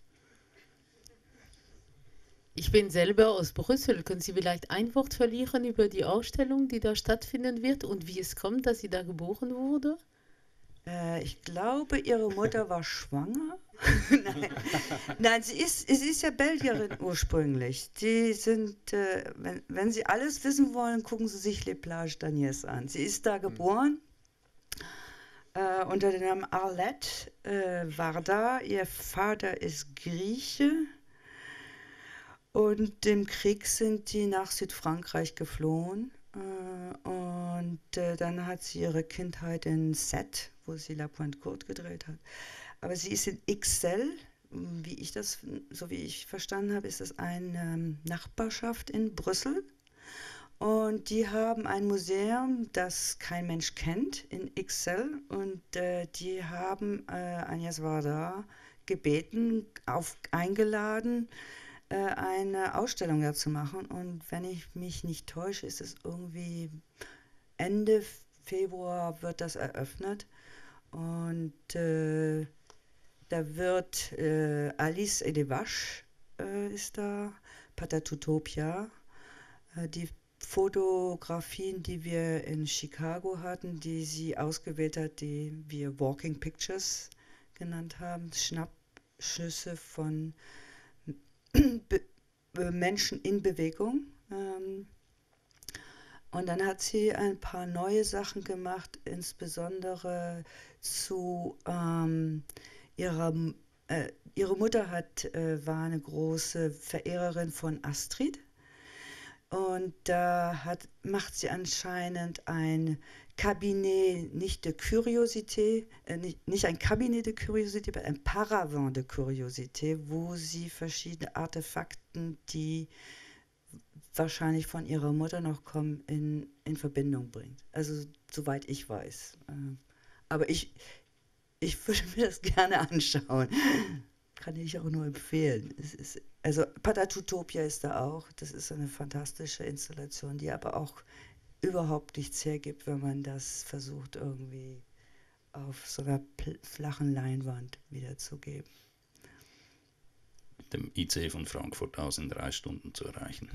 Ich bin selber aus Brüssel. Können Sie vielleicht ein Wort verlieren über die Ausstellung, die da stattfinden wird und wie es kommt, dass sie da geboren wurde? Äh, ich glaube, ihre Mutter war schwanger. Nein. Nein, sie ist, sie ist ja Belgierin ursprünglich. Die sind, äh, wenn, wenn Sie alles wissen wollen, gucken Sie sich Les Plages d'Agnès an. Sie ist da geboren, äh, unter dem Namen Arlette äh, war da. Ihr Vater ist Grieche. Und im Krieg sind die nach Südfrankreich geflohen. Äh, und äh, dann hat sie ihre Kindheit in Sète, wo sie La Pointe Courte gedreht hat. Aber sie ist in Ixelles, wie ich das, so wie ich verstanden habe, ist das eine ähm, Nachbarschaft in Brüssel. Und die haben ein Museum, das kein Mensch kennt, in Ixelles. Und äh, die haben äh, Agnès Varda gebeten, auf, eingeladen, äh, eine Ausstellung da zu machen. Und wenn ich mich nicht täusche, ist es irgendwie Ende Februar wird das eröffnet. Und äh, da wird äh, Alice et les Vaches äh, ist da, Patatutopia, äh, die Fotografien, die wir in Chicago hatten, die sie ausgewählt hat, die wir Walking Pictures genannt haben, Schnappschüsse von Be Menschen in Bewegung. Ähm, Und dann hat sie ein paar neue Sachen gemacht, insbesondere zu ähm, ihrer, äh, ihre Mutter hat, äh, war eine große Verehrerin von Astrid. Und da hat, macht sie anscheinend ein Cabinet, nicht de Curiosité, äh, nicht, nicht ein Cabinet de Curiosité, aber ein Paravent de Curiosité, wo sie verschiedene Artefakten, die wahrscheinlich von ihrer Mutter noch kommen, in, in Verbindung bringt. Also soweit ich weiß. Ähm, aber ich, ich würde mir das gerne anschauen. Kann ich auch nur empfehlen. Es ist, also Patatutopia ist da auch. Das ist eine fantastische Installation, die aber auch überhaupt nichts hergibt, wenn man das versucht irgendwie auf so einer flachen Leinwand wiederzugeben. Mit dem I C von Frankfurt aus in drei Stunden zu erreichen.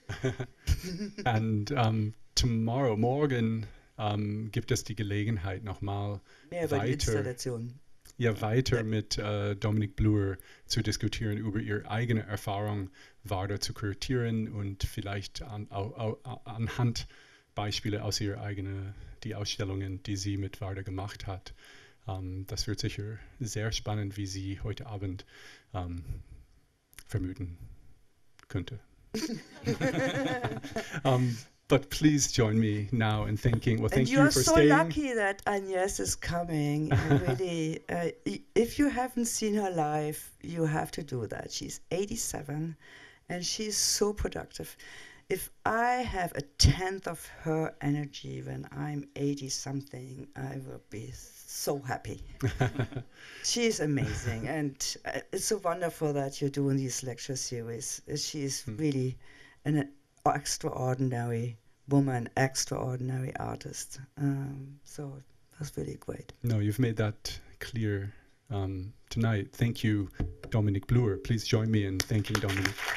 And um, tomorrow, morgen, um, gibt es die Gelegenheit, nochmal weiter, ja, weiter mit uh, Dominique Bluer zu diskutieren über ihre eigene Erfahrung, Varda zu kuratieren und vielleicht an, au, au, anhand Beispiele aus ihrer eigenen, die Ausstellungen, die sie mit Varda gemacht hat. Um, das wird sicher sehr spannend, wie sie heute Abend um, vermuten könnte. um, but please join me now in thanking. Well, thank and you for so staying. You're so lucky that Agnes is coming. Really, uh, if you haven't seen her live, you have to do that. She's eighty-seven, and she's so productive. If I have a tenth of her energy when I'm eighty something, I will be so happy. She's amazing, and uh, it's so wonderful that you're doing these lecture series. She is hmm. really an extraordinary woman, extraordinary artist. Um, so that's really great. No, you've made that clear um, tonight. Thank you, Dominique Bluer. Please join me in thanking Dominique.